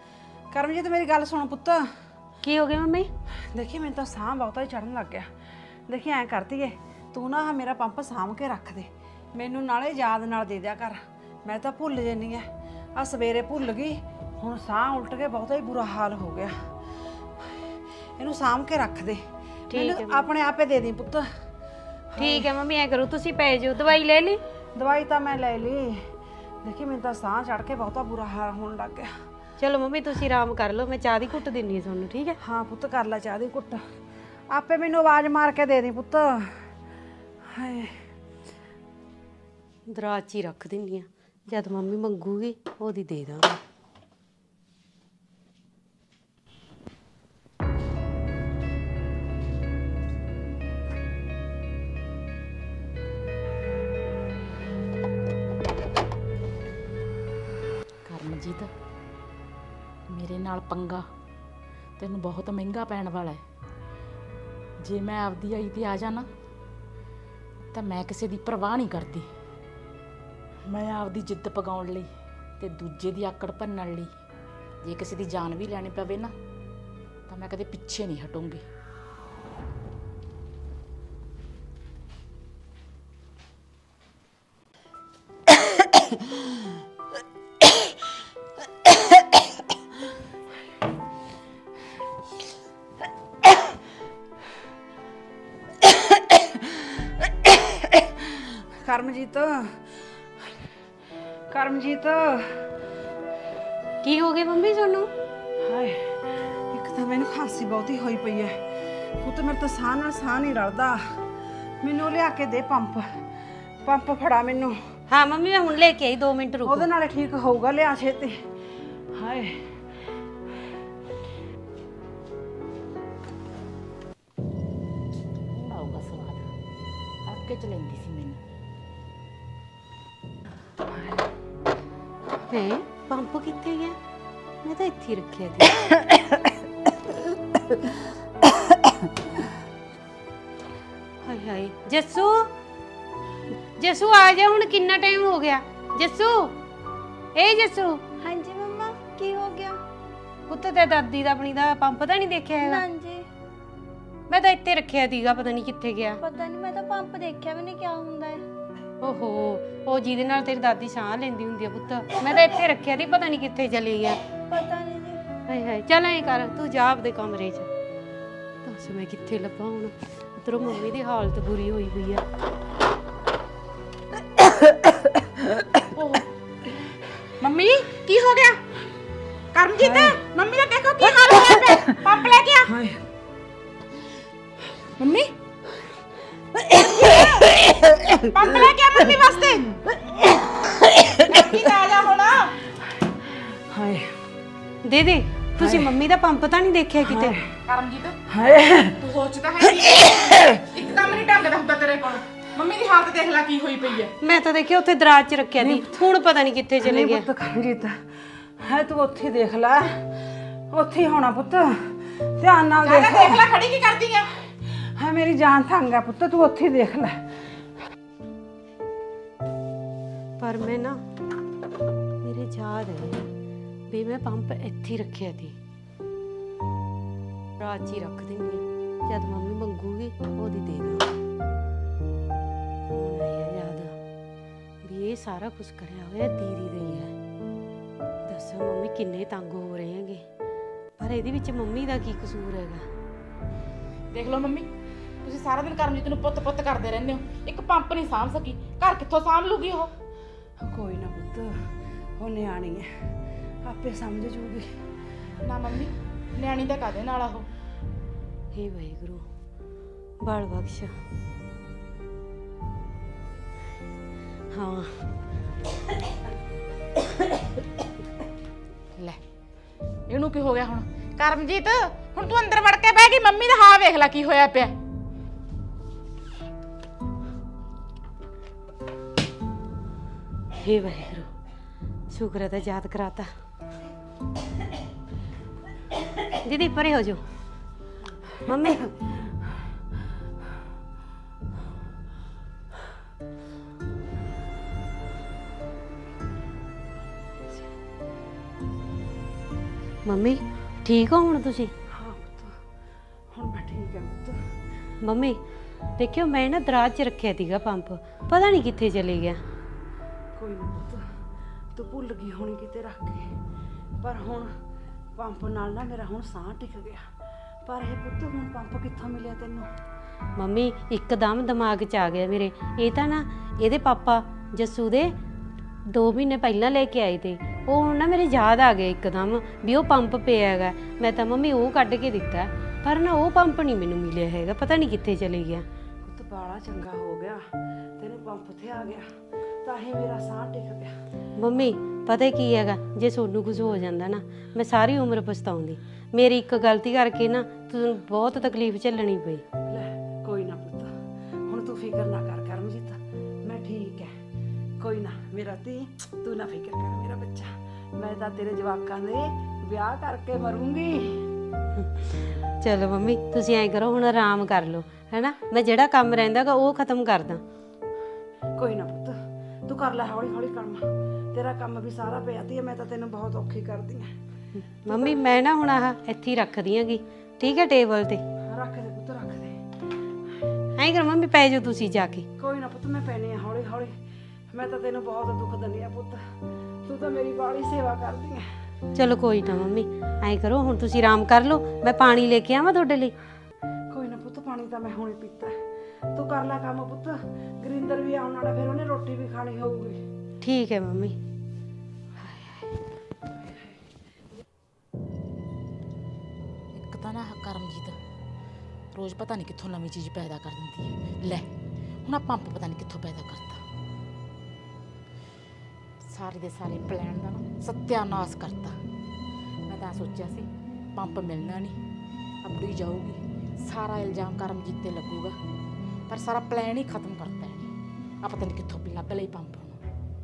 ਕਰਮਜੀਤ ਮੇਰੀ ਗੱਲ ਸੁਣ ਪੁੱਤ। ਕੀ ਹੋ ਗਿਆ ਮੰਮੀ? ਦੇਖੀ ਮੈਨੂੰ ਤਾਂ ਸਾਹ ਬਹੁਤਾ ਹੀ ਚੜਨ ਲੱਗ ਗਿਆ। ਦੇਖੀ ਐਂ ਕਰਦੀ ਏ ਤੂੰ ਨਾ ਆਹ ਮੇਰਾ ਪੰਪ ਸਾਂਭ ਕੇ ਰੱਖ ਦੇ, ਮੈਨੂੰ ਨਾਲੇ ਯਾਦ ਨਾਲ ਦੇ ਦਿਆ ਕਰ, ਮੈਂ ਤਾਂ ਭੁੱਲ ਜੰਨੀ ਐ। ਆ ਸਵੇਰੇ ਭੁੱਲ ਗਈ, ਹੁਣ ਸਾਹ ਉਲਟ ਕੇ ਬਹੁਤਾ ਹੀ ਬੁਰਾ ਹਾਲ ਹੋ ਗਿਆ। ਇਹਨੂੰ ਸਾਂਭ ਕੇ ਰੱਖ ਦੇ, ਠੀਕ ਹੈ ਮੈਨੂੰ ਆਪਣੇ ਆਪੇ ਦੇ ਦੀ ਪੁੱਤ। ਠੀਕ ਹੈ ਮੰਮੀ, ਐ ਕਰੋ ਤੁਸੀਂ ਪੈ ਜਾਓ। ਦਵਾਈ ਲੈ ਲਈ? ਦਵਾਈ ਤਾਂ ਮੈਂ ਲੈ ਲਈ, ਦੇਖੀ ਮੈਨੂੰ ਤਾਂ ਸਾਹ ਚੜ ਕੇ ਬਹੁਤਾ ਬੁਰਾ ਹਾਲ ਹੋਣ ਲੱਗ ਗਿਆ। ਚਲੋ ਮੰਮੀ ਤੁਸੀਂ ਆਰਾਮ ਕਰ ਲਓ, ਮੈਂ ਚਾਹ ਦੀ ਘੁੱਟ ਦਿੰਨੀ ਆ ਤੁਹਾਨੂੰ, ਠੀਕ ਹੈ? ਹਾਂ ਪੁੱਤ ਕਰ ਲੈ ਚਾਹ ਦੀ ਘੁੱਟ, ਆਪੇ ਮੈਨੂੰ ਆਵਾਜ਼ ਮਾਰ ਕੇ ਦੇ ਦੀ ਪੁੱਤ। ਹਾਏ ਦਰਾਜ 'ਚ ਹੀ ਰੱਖ ਦਿੰਨੀ ਆ, ਜਦ ਮੰਮੀ ਮੰਗੂਗੀ ਉਹਦੀ ਦੇ ਦਾਂਗੀ। ਕਰਮਜੀਤ, ਮੇਰੇ ਨਾਲ ਪੰਗਾ ਤੈਨੂੰ ਬਹੁਤ ਮਹਿੰਗਾ ਪੈਣ ਵਾਲਾ ਹੈ। ਜੇ ਮੈਂ ਆਪਦੀ ਆਈ ਤੇ ਆ ਜਾਣਾ ਤਾਂ ਮੈਂ ਕਿਸੇ ਦੀ ਪਰਵਾਹ ਨਹੀਂ ਕਰਦੀ। ਮੈਂ ਆਪਦੀ ਜਿੱਦ ਪਗਾਉਣ ਲਈ ਤੇ ਦੂਜੇ ਦੀ ਆਕੜ ਭੰਨਣ ਲਈ ਜੇ ਕਿਸੇ ਦੀ ਜਾਨ ਵੀ ਲੈਣੀ ਪਵੇ ਨਾ ਤਾਂ ਮੈਂ ਕਦੇ ਪਿੱਛੇ ਨਹੀਂ ਹਟੂੰਗੀ। ਕਰਮਜੀਤ, ਕਰਮਜੀਤ, ਕੀ ਹੋ ਗਿਆ ਮੰਮੀ ਤੁਹਾਨੂੰ? ਹਾਏ ਇੱਕ ਤਾਂ ਮੈਨੂੰ ਖਾਂਸੀ ਬਹੁਤੀ ਹੋਈ ਪਈ ਐ ਪੁੱਤ, ਮੇਰੇ ਤਾਂ ਸਾਹ ਨਾਲ ਸਾਹ ਨਹੀਂ ਰਲਦਾ। ਮੈਨੂੰ ਲਿਆ ਕੇ ਦੇ ਪੰਪ, ਪੰਪ ਫੜਾ ਮੈਨੂੰ। ਹਾਂ ਮੰਮੀ ਮੈਂ ਹੁਣ ਲੈ ਕੇ ਆਈ, ਦੋ ਮਿੰਟ ਰੁਕੋ। ਉਹਦੇ ਨਾਲ ਠੀਕ ਹੋਊਗਾ, ਲਿਆ ਛੇਤੀ। ਹਾਏ ਆਊਗਾ ਸਵਾਦ, ਅੱਗੇ ਚ ਲੈਂਦੀ ਸੀ ਮੈਨੂੰ। ਹੈ ਪੰਪ ਕਿੱਥੇ ਗਿਆ? ਮੈਂ ਤਾਂ ਇੱਥੇ ਹੀ ਰੱਖਿਆ ਸੀ। ਹਾਏ ਹਾਏ ਜੱਸੂ, ਜੱਸੂ ਆ ਜਾ, ਹੁਣ ਕਿੰਨਾ ਟਾਈਮ ਹੋ ਗਿਆ? ਜੱਸੂ, ਏ ਜੱਸੂ। ਹਾਂਜੀ ਮੰਮਾ, ਕੀ ਹੋ ਗਿਆ? ਪੁੱਤ ਤੇ ਦਾਦੀ ਦਾ ਆਪਣੀ ਦਾ ਪੰਪ ਤਾਂ ਨਹੀਂ ਦੇਖਿਆ ਹੈਗਾ? ਹਾਂਜੀ ਮੈਂ ਤਾਂ ਇੱਥੇ ਰੱਖਿਆ ਸੀਗਾ, ਪਤਾ ਨਹੀਂ ਕਿੱਥੇ ਗਿਆ। ਪਤਾ ਨਹੀਂ, ਮੈਂ ਤਾਂ ਪੰਪ ਦੇਖਿਆ ਵੀ ਨਹੀਂ ਕਿਆ ਹੁੰਦਾ ਹੈ। ਓਹੋ, ਉਹ ਜਿਹਦੇ ਨਾਲ ਤੇਰੀ ਦਾਦੀ ਸਾਹ ਲੈਂਦੀ ਹੁੰਦੀ ਆ ਪੁੱਤ, ਮੈਂ ਤਾਂ ਇੱਥੇ ਰੱਖਿਆ ਸੀ, ਪਤਾ ਨਹੀਂ ਕਿੱਥੇ ਚਲੀ ਗਿਆ। ਪਤਾ ਨਹੀਂ ਜੀ। ਹਾਏ ਹਾਏ ਚੱਲ ਐਂ ਕਰ, ਤੂੰ ਜਾ ਆਪਦੇ ਕਮਰੇ 'ਚ। ਦੱਸ ਮੈਂ ਕਿੱਥੇ ਲੱਭਾਂ ਹੁਣ? ਉਧਰੋਂ ਮੰਮੀ ਦੀ ਹਾਲਤ ਬੁਰੀ ਹੋਈ ਪਈ ਆ। ਮੰਮੀ ਕੀ ਹੋ ਗਿਆ? ਕਰਮਜੀਤ, ਮੰਮੀ ਦਾ ਦੇਖੋ ਕੀ ਹਾਲ ਹੋਇਆ ਪਿਆ। ਪੰਪ ਲੈ ਕੇ ਆ। ਹਾਏ ਮੰਮੀ ਪੰਪ ਲੈ ਕੇ ਆ ਮੰਮੀ ਵਾਸਤੇ। ਕੀ ਆ ਜਾ ਹੁਣ। ਹਾਏ ਦੀਦੀ ਤੁਸੀਂ ਮੰਮੀ ਦਾ ਪੰਪ ਤਾਂ ਨਹੀਂ ਦੇਖਿਆ ਕਿਤੇ? ਕਰਮਜੀਤ ਹਾਏ ਤੂੰ ਸੋਚਦਾ ਹੈ ਇੱਕ ਕੰਮ ਨਹੀਂ ਢੰਗ ਦਾ ਹੁੰਦਾ ਤੇਰੇ ਕੋਲ। ਮੰਮੀ ਦੀ ਹਾਲਤ ਦੇਖ ਲੈ ਕੀ ਹੋਈ ਪਈ ਹੈ। ਮੈਂ ਤਾਂ ਦੇਖਿਆ ਉੱਥੇ ਦਰਾਜ 'ਚ ਰੱਖਿਆ ਸੀ, ਹੁਣ ਪਤਾ ਨਹੀਂ ਕਿੱਥੇ ਚਲੇ ਗਿਆ। ਪੁੱਤ ਕਰਮਜੀਤ, ਹੈ ਤੂੰ ਉੱਥੇ ਹੀ ਦੇਖ ਲੈ, ਉੱਥੇ ਹੀ ਹੋਣਾ ਪੁੱਤ, ਧਿਆਨ ਨਾਲ ਜਾ ਦੇਖ। ਦੇਖ ਲੈ, ਖੜੀ ਕੀ ਕਰਦੀ ਆ? ਹੈ ਮੇਰੀ ਜਾਨ ਤੰਗ ਆ ਪੁੱਤ, ਤੂੰ ਉੱਥੇ ਹੀ ਦੇਖ ਲੈ। ਪਰ ਮੈਂ ਨਾ, ਮੇਰੇ ਯਾਦ ਹੈ ਵੀ ਮੈਂ ਪੰਪ ਇੱਥੇ ਹੀ ਰੱਖਿਆ ਸੀ। ਦਰਾਜ 'ਚ ਹੀ ਰੱਖ ਦਿੰਦੀ ਆ, ਜਦ ਮੰਮੀ ਮੰਗੂਗੀ ਉਹਦੀ ਦੇ ਦਾਂ। ਹੁਣ ਆਇਆ ਯਾਦ ਵੀ ਇਹ ਸਾਰਾ ਕੁਝ ਕਰਿਆ ਹੋਇਆ ਦੀਦੀ ਦਾ ਹੀ ਹੈ। ਦੱਸੋ ਮੰਮੀ ਕਿੰਨੇ ਤੰਗ ਹੋ ਰਹੇ ਹੈਗੇ, ਪਰ ਇਹਦੇ ਵਿੱਚ ਮੰਮੀ ਦਾ ਕੀ ਕਸੂਰ ਹੈਗਾ? ਦੇਖ ਲਓ ਮੰਮੀ, ਤੁਸੀਂ ਸਾਰਾ ਦਿਨ ਕਰਮਜੀਤ ਨੂੰ ਪੁੱਤ ਪੁੱਤ ਕਰਦੇ ਰਹਿੰਦੇ ਹੋ, ਇੱਕ ਪੰਪ ਨਹੀਂ ਸਾਂਭ ਸਕੀ, ਘਰ ਕਿੱਥੋਂ ਸਾਂਭ ਲੂਗੀ ਉਹ? ਕੋਈ ਨਾ ਪੁੱਤ, ਉਹ ਨਿਆਣੀ ਹੈ, ਆਪੇ ਸਮਝ ਜੂਗੀ। ਨਾ ਮੰਮੀ, ਨਿਆਣੀ ਦਾ ਕਾਦੇ ਨਾਲ ਆਹੋ। ਹੇ ਵਾਹਿਗੁਰੂ ਬਲ ਬਖਸ਼। ਹਾਂ ਲੈ ਇਹਨੂੰ ਕੀ ਹੋ ਗਿਆ ਹੁਣ? ਕਰਮਜੀਤ ਹੁਣ ਤੂੰ ਅੰਦਰ ਵੜ ਕੇ ਬਹਿ ਗਈ, ਮੰਮੀ ਦਾ ਹਾਲ ਵੇਖ ਲੈ ਕੀ ਹੋਇਆ ਪਿਆ। ਹੇ ਵਾਹਿਗੁਰੂ, ਸ਼ੁਕਰ ਹੈ ਤਾਂ ਯਾਦ ਕਰਾਤਾ। ਦੀਦੀ ਪਰੇ ਹੋ ਜਾਓ। ਮੰਮੀ ਮੰਮੀ ਠੀਕ ਹੋ ਹੁਣ ਤੁਸੀਂ? ਹਾਂ ਪੁੱਤ, ਹੁਣ ਮੈਂ ਠੀਕ ਹਾਂ ਪੁੱਤ। ਮੰਮੀ ਦੇਖਿਓ ਮੈਂ ਨਾ ਦਰਾਜ 'ਚ ਰੱਖਿਆ ਸੀਗਾ ਪੰਪ, ਪਤਾ ਨਹੀਂ ਕਿੱਥੇ ਚਲੇ ਗਿਆ। ਕੋਈ ਨਾ ਪੁੱਤ, ਤੂੰ ਭੁੱਲ ਗਈ ਹੋਣੀ ਕਿਤੇ ਰੱਖ ਕੇ, ਪਰ ਹੁਣ ਪੰਪ ਨਾਲ ਨਾ ਮੇਰਾ ਹੁਣ ਸਾਹ ਟਿਕ ਗਿਆ। ਪਰ ਇਹ ਪੁੱਤ ਹੁਣ ਪੰਪ ਕਿੱਥੋਂ ਮਿਲਿਆ ਤੈਨੂੰ? ਮੰਮੀ ਇੱਕਦਮ ਦਿਮਾਗ 'ਚ ਆ ਗਿਆ ਮੇਰੇ, ਇਹ ਤਾਂ ਨਾ ਇਹਦੇ ਪਾਪਾ ਜੱਸੂ ਦੇ ਦੋ ਮਹੀਨੇ ਪਹਿਲਾਂ ਲੈ ਕੇ ਆਏ ਤੇ ਉਹ ਹੁਣ ਨਾ ਮੇਰੇ ਯਾਦ ਆ ਗਿਆ ਇੱਕਦਮ ਵੀ ਉਹ ਪੰਪ ਪਿਆ ਹੈਗਾ। ਮੈਂ ਤਾਂ ਮੰਮੀ ਉਹ ਕੱਢ ਕੇ ਦਿੱਤਾ, ਪਰ ਨਾ ਉਹ ਪੰਪ ਨਹੀਂ ਮੈਨੂੰ ਮਿਲਿਆ ਹੈਗਾ, ਪਤਾ ਨਹੀਂ ਕਿੱਥੇ ਚਲੇ ਗਿਆ। ਪੁੱਤ ਬਾਲਾ ਚੰਗਾ ਹੋ ਗਿਆ ਤੈਨੂੰ ਪੰਪ ਤੇ ਆ ਗਿਆ, ਤਾਂ ਹੀ ਮੇਰਾ ਸਾਹ ਟਿਕ ਗਿਆ। ਮੰਮੀ ਪਤਾ ਕੀ ਹੈਗਾ, ਜੇ ਸੋਨੂੰ ਕੁਝ ਹੋ ਜਾਂਦਾ ਨਾ ਮੈਂ ਸਾਰੀ ਉਮਰ ਪਛਤਾਉਂਦੀ। ਮੇਰੀ ਇੱਕ ਗਲਤੀ ਕਰਕੇ ਨਾ ਤੁਹਾਨੂੰ ਬਹੁਤ ਤਕਲੀਫ ਝੱਲਣੀ ਪਈ। ਲੈ ਕੋਈ ਨਾ ਪੁੱਤ, ਹੁਣ ਤੂੰ ਫਿਕਰ ਨਾ ਕਰ ਕਰਮਜੀਤ, ਮੈਂ ਠੀਕ ਹੈ। ਕੋਈ ਨਾ ਮੇਰਾ ਧੀ, ਤੂੰ ਨਾ ਫਿਕਰ ਕਰ ਮੇਰਾ ਬੱਚਾ, ਮੈਂ ਤਾਂ ਤੇਰੇ ਜਵਾਕਾਂ ਦੇ ਵਿਆਹ ਕਰਕੇ ਮਰੂੰਗੀ। ਚਲੋ ਮੰਮੀ ਤੁਸੀਂ ਐਂ ਕਰੋ, ਹੁਣ ਆਰਾਮ ਕਰ ਲਓ ਹੈਨਾ, ਮੈਂ ਜਿਹੜਾ ਕੰਮ ਰਹਿੰਦਾਗਾ ਉਹ ਖਤਮ ਕਰਦਾ। ਕੋਈ ਨਾ ਪੁੱਤ, ਤੂੰ ਕਰ ਲੈ ਹੌਲੀ ਹੌਲੀ ਕੰਮ, ਤੇਰਾ ਕੰਮ ਵੀ ਸਾਰਾ ਪਿਆ ਤੀ, ਮੈਂ ਤਾਂ ਤੈਨੂੰ ਬਹੁਤ ਔਖੀ ਕਰਦੀ ਆ। ਮੰਮੀ ਮੈਂ ਨਾ ਹੁਣ ਆਹ ਇੱਥੇ ਹੀ ਰੱਖਦੀ ਆਂਗੀ, ਠੀਕ ਹੈ, ਟੇਬਲ ਤੇ ਰੱਖ ਦੇ ਪੁੱਤ ਰੱਖ ਦੇ। ਐਂ ਕਰ ਮੰਮੀ ਪੈ ਜਾਓ ਤੁਸੀਂ ਜਾ ਕੇ। ਕੋਈ ਨਾ ਪੁੱਤ ਮੈਂ ਪੈਣੀ ਆ ਹੌਲੀ ਹੌਲੀ, ਮੈਂ ਤਾਂ ਤੈਨੂੰ ਬਹੁਤ ਦੁੱਖ ਦਿੰਦੀ ਆ ਪੁੱਤ, ਤੂੰ ਤਾਂ ਮੇਰੀ ਬਾਹਲੀ ਸੇਵਾ ਕਰਦੀ ਆ। ਚਲੋ ਕੋਈ ਨਾ ਮੰਮੀ, ਐਂ ਕਰੋ ਹੁਣ ਤੁਸੀਂ ਆਰਾਮ ਕਰ ਲਓ, ਮੈਂ ਪਾਣੀ ਲੈ ਕੇ ਆਵਾਂ ਤੁਹਾਡੇ ਲਈ? ਕੋਈ ਨਾ ਪੁੱਤ, ਪਾਣੀ ਤਾਂ ਮੈਂ ਹੁਣੇ ਪੀਤਾ, ਤੂੰ ਕਰ ਲੈ ਕੰਮ ਪੁੱਤ, ਗੁਰਿੰਦਰ ਵੀ ਆਉਣ ਵਾਲਾ, ਫਿਰ ਉਹਨੇ ਰੋਟੀ ਵੀ ਖਾਣੀ ਹੋਊਗੀ। ਠੀਕ ਹੈ ਮੰਮੀ। ਇੱਕ ਤਾਂ ਨਾ ਕਰਮਜੀਤ ਰੋਜ਼ ਪਤਾ ਨਹੀਂ ਕਿੱਥੋਂ ਨਵੀਂ ਚੀਜ਼ ਪੈਦਾ ਕਰ ਦਿੰਦੀ ਹੈ। ਲੈ ਹੁਣ ਆ ਪੰਪ ਪਤਾ ਨਹੀਂ ਕਿੱਥੋਂ ਪੈਦਾ ਕਰਤਾ, ਸਾਰੇ ਦੇ ਸਾਰੇ ਪਲਾਨ ਦਾ ਨਾ ਸਤਿਆਨਾਸ਼ ਕਰਤਾ। ਮੈਂ ਤਾਂ ਸੋਚਿਆ ਸੀ ਪੰਪ ਮਿਲਣਾ ਨਹੀਂ, ਅਬੜੀ ਜਾਊਗੀ, ਸਾਰਾ ਇਲਜ਼ਾਮ ਕਰਮਜੀਤ ਤੇ ਲੱਗੂਗਾ, ਪਰ ਸਾਰਾ ਪਲਾਨ ਹੀ ਖਤਮ ਕਰਤਾ ਇਹਨੇ। ਆ ਪਤਾ ਨਹੀਂ ਕਿੱਥੋਂ ਲੱਭ ਲਈ ਪੰਪ ਨੂੰ।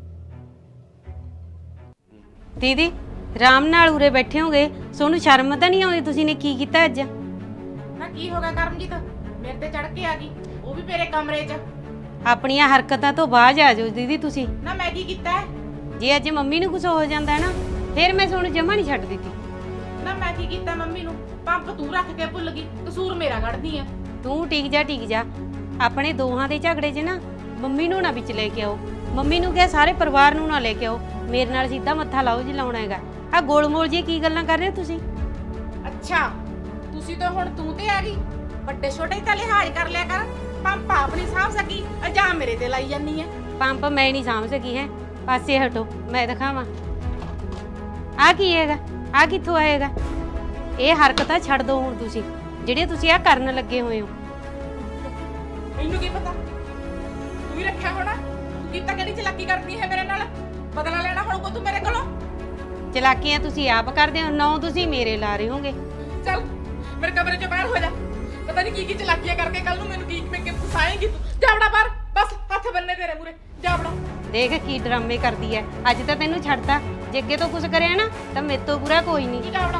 ਦੀਦੀ ਆਰਾਮ ਨਾਲ ਉਰੇ ਬੈਠੇ ਹੋਗੇ, ਤੁਹਾਨੂੰ ਸ਼ਰਮ ਤਾਂ ਨਹੀਂ ਆਉਂਦੀ? ਤੁਸੀਂ ਨੇ ਕੀ ਕੀਤਾ ਅੱਜ? ਨਾ ਕੀ ਹੋ ਗਿਆ ਕਰਮਜੀਤ, ਮੇਰੇ ਤੇ ਚੜ ਕੇ ਆ ਗਈ, ਉਹ ਵੀ ਮੇਰੇ ਕਮਰੇ 'ਚ। ਆਪਣੀਆਂ ਹਰਕਤਾਂ ਤੋਂ ਬਾਹਰ ਆ ਜਾਓ ਦੀਦੀ ਤੁਸੀਂ। ਨਾ ਮੈਂ ਕੀ ਕੀਤਾ? ਜੇ ਅੱਜ ਮੰਮੀ ਨੂੰ ਕੁਝ ਹੋ ਜਾਂਦਾ ਨਾ, ਫਿਰ ਮੈਂ ਤੁਹਾਨੂੰ ਜਮਾ ਨਹੀਂ ਛੱਡ ਦਿੱਤੀ। ਨਾ ਮੈਂ ਕੀ ਕੀਤਾ ਮੰਮੀ ਨੂੰ? ਪੰਪ ਤੂੰ ਰੱਖ ਕੇ ਭੁੱਲ ਗਈ, ਕਸੂਰ ਮੇਰਾ ਕੱਢਦੀ ਆ। ਤੂੰ ਟਿਕ ਜਾ ਟਿਕ ਜਾ, ਆਪਣੇ ਦੋਹਾਂ ਦੇ ਝਗੜੇ 'ਚ ਨਾ ਮੰਮੀ ਨੂੰ ਨਾ ਵਿੱਚ ਲੈ ਕੇ ਆਓ। ਮੰਮੀ ਨੂੰ ਕਿਹਾ ਸਾਰੇ ਪਰਿਵਾਰ ਨੂੰ ਨਾ ਲੈ ਕੇ ਆਓ, ਮੇਰੇ ਨਾਲ ਸਿੱਧਾ ਮੱਥਾ ਲਾਓ ਜੇ ਲਾਉਣਾ ਹੈਗਾ। ਆ ਗੋਲਮੋਲ ਜੀ ਕੀ ਗੱਲਾਂ ਕਰ ਰਹੇ ਹੋ ਤੁਸੀਂ? ਅੱਛਾ ਤੁਸੀਂ ਤਾਂ ਹੁਣ ਤੂੰ ਤੇ ਆ ਗਈ, ਵੱਡੇ ਛੋਟੇ ਤਾਂ ਲਿਹਾਜ਼ ਕਰ ਲਿਆ ਕਰ। ਪੰਪ ਆਪਣੀ ਸਾਂਭ ਸਕੀ, ਇਲਜ਼ਾਮ ਮੇਰੇ ਤੇ ਲਾਈ ਜਾਂਦੀ ਐ। ਪੰਪ ਮੈਂ ਨਹੀਂ ਸਾਂਭ ਸਕੀ ਹੈ, ਪਾਸੇ ਹਟੋ ਮੈਂ ਦਿਖਾਵਾਂ। ਆ ਕੀ ਹੈਗਾ, ਆ ਕਿੱਥੋਂ ਆਏਗਾ? ਇਹ ਹਰਕਤਾਂ ਛੱਡ ਦਿਓ ਹੁਣ ਤੁਸੀਂ, ਜਿਹੜੀਆਂ ਤੁਸੀਂ ਆ ਕਰਨ ਲੱਗੇ ਹੋਏ ਹੋ। ਮੈਨੂੰ ਕੀ ਪਤਾ, ਤੂੰ ਹੀ ਰੱਖਿਆ ਹੋਣਾ। ਤੂੰ ਕੀਤਾ ਕਿਹੜੀ ਚਲਾਕੀ ਕਰਦੀ ਹੈ ਮੇਰੇ ਨਾਲ? ਬਦਲਾ ਲੈਣਾ ਹੁਣ ਕੋ ਤੂੰ ਮੇਰੇ ਕੋਲੋਂ? ਚਲਾਕੀਆਂ ਤੁਸੀਂ ਆਪ ਕਰਦੇ ਹੋ, ਨਾ ਤੁਸੀਂ ਮੇਰੇ ਲਾ ਰਹੇ ਹੋਗੇ। ਚੱਲ ਮੇਰੇ ਕਮਰੇ 'ਚ ਬਾਹਰ ਹੋ ਜਾ, ਪਤਾ ਨਹੀਂ ਕੀ ਕੀ ਚਲਾਕੀਆਂ ਕਰਕੇ ਕੱਲ ਨੂੰ ਮੈਨੂੰ ਕੀ ਮੈਂ ਕਿ ਫਸਾਏਂਗੀ ਤੂੰ। ਜਾਵੜਾ ਬਾਹਰ, ਬਸ ਹੱਥ ਬੰਨੇ ਤੇਰੇ ਮੂਰੇ, ਜਾਵੜਾ। ਦੇਖ ਕੀ ਡਰਾਮੇ ਕਰਦੀ ਐ, ਅੱਜ ਤਾਂ ਤੈਨੂੰ ਛੱਡਤਾ, ਜੇ ਅੱਗੇ ਤੋਂ ਕੁਝ ਕਰਿਆ ਨਾ ਤਾਂ ਮੇਰੇ ਤੋਂ ਬੁਰਾ ਕੋਈ ਨਹੀਂ। ਜਾਵੜਾ।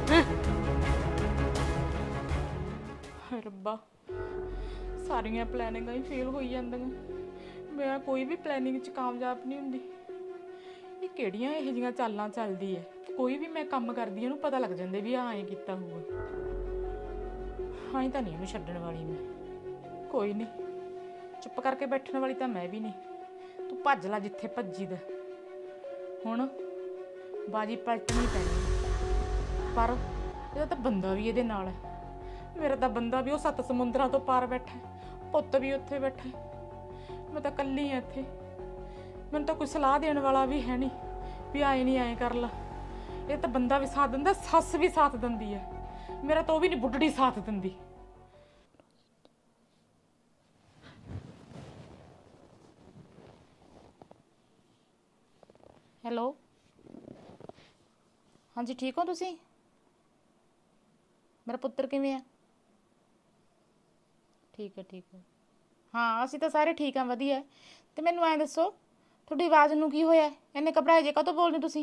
ਰੱਬਾ ਸਾਰੀਆਂ ਪਲੈਨਿੰਗਾਂ ਹੀ ਫੇਲ ਹੋਈ ਜਾਂਦੀਆਂ, ਮੈਂ ਕੋਈ ਵੀ ਪਲੈਨਿੰਗ 'ਚ ਕਾਮਯਾਬ ਨਹੀਂ ਹੁੰਦੀ। ਇਹ ਕਿਹੜੀਆਂ ਇਹੋ ਜਿਹੀਆਂ ਚਾਲਾਂ ਚੱਲਦੀ ਐ, ਕੋਈ ਵੀ ਮੈਂ ਕੰਮ ਕਰਦੀ ਇਹਨੂੰ ਪਤਾ ਲੱਗ ਜਾਂਦੇ ਵੀ ਆਹ ਐਂ ਕੀਤਾ ਹੋਊਗਾ। ਹਾਂ ਤਾਂ ਨਹੀਂ ਇਹਨੂੰ ਛੱਡਣ ਵਾਲੀ ਮੈਂ, ਕੋਈ ਨਹੀਂ, ਚੁੱਪ ਕਰਕੇ ਬੈਠਣ ਵਾਲੀ ਤਾਂ ਮੈਂ ਵੀ ਨਹੀਂ। ਤੂੰ ਭੱਜ ਲੈ ਜਿੱਥੇ ਭੱਜੀ ਦਾ, ਹੁਣ ਬਾਜੀ ਪਲਟਣੀ ਪੈਣੀ। ਪਰ ਇਹਦਾ ਤਾਂ ਬੰਦਾ ਵੀ ਇਹਦੇ ਨਾਲ ਹੈ, ਮੇਰਾ ਤਾਂ ਬੰਦਾ ਵੀ ਉਹ ਸੱਤ ਸਮੁੰਦਰਾਂ ਤੋਂ ਪਾਰ ਬੈਠਾ, ਪੁੱਤ ਵੀ ਉੱਥੇ ਬੈਠਾ, ਮੈਂ ਤਾਂ ਇਕੱਲੀ ਆ ਇੱਥੇ। ਮੈਨੂੰ ਤਾਂ ਕੋਈ ਸਲਾਹ ਦੇਣ ਵਾਲਾ ਵੀ ਹੈ ਨਹੀਂ ਵੀ ਆਏ ਨਹੀਂ ਐਂ ਕਰ ਲਾ। ਇਹ ਤਾਂ ਬੰਦਾ ਵੀ ਸਾਥ ਦਿੰਦਾ, ਸੱਸ ਵੀ ਸਾਥ ਦਿੰਦੀ ਹੈ, ਮੇਰਾ ਤਾਂ ਉਹ ਵੀ ਨਹੀਂ ਬੁੱਢੜੀ ਸਾਥ ਦਿੰਦੀ। ਹੈਲੋ, ਹਾਂਜੀ ਠੀਕ ਹੋ ਤੁਸੀਂ? ਮੇਰਾ ਪੁੱਤਰ ਕਿਵੇਂ ਆ? ਠੀਕ ਹੈ ਠੀਕ ਹੈ, ਹਾਂ ਅਸੀਂ ਤਾਂ ਸਾਰੇ ਠੀਕ ਹਾਂ, ਵਧੀਆ। ਤੇ ਮੈਨੂੰ ਐਂ ਦੱਸੋ ਤੁਹਾਡੀ ਆਵਾਜ਼ ਨੂੰ ਕੀ ਹੋਇਆ? ਇੰਨੇ ਘਬਰਾਏ ਜੇ ਕਾਹਤੋਂ ਬੋਲਦੇ ਤੁਸੀਂ?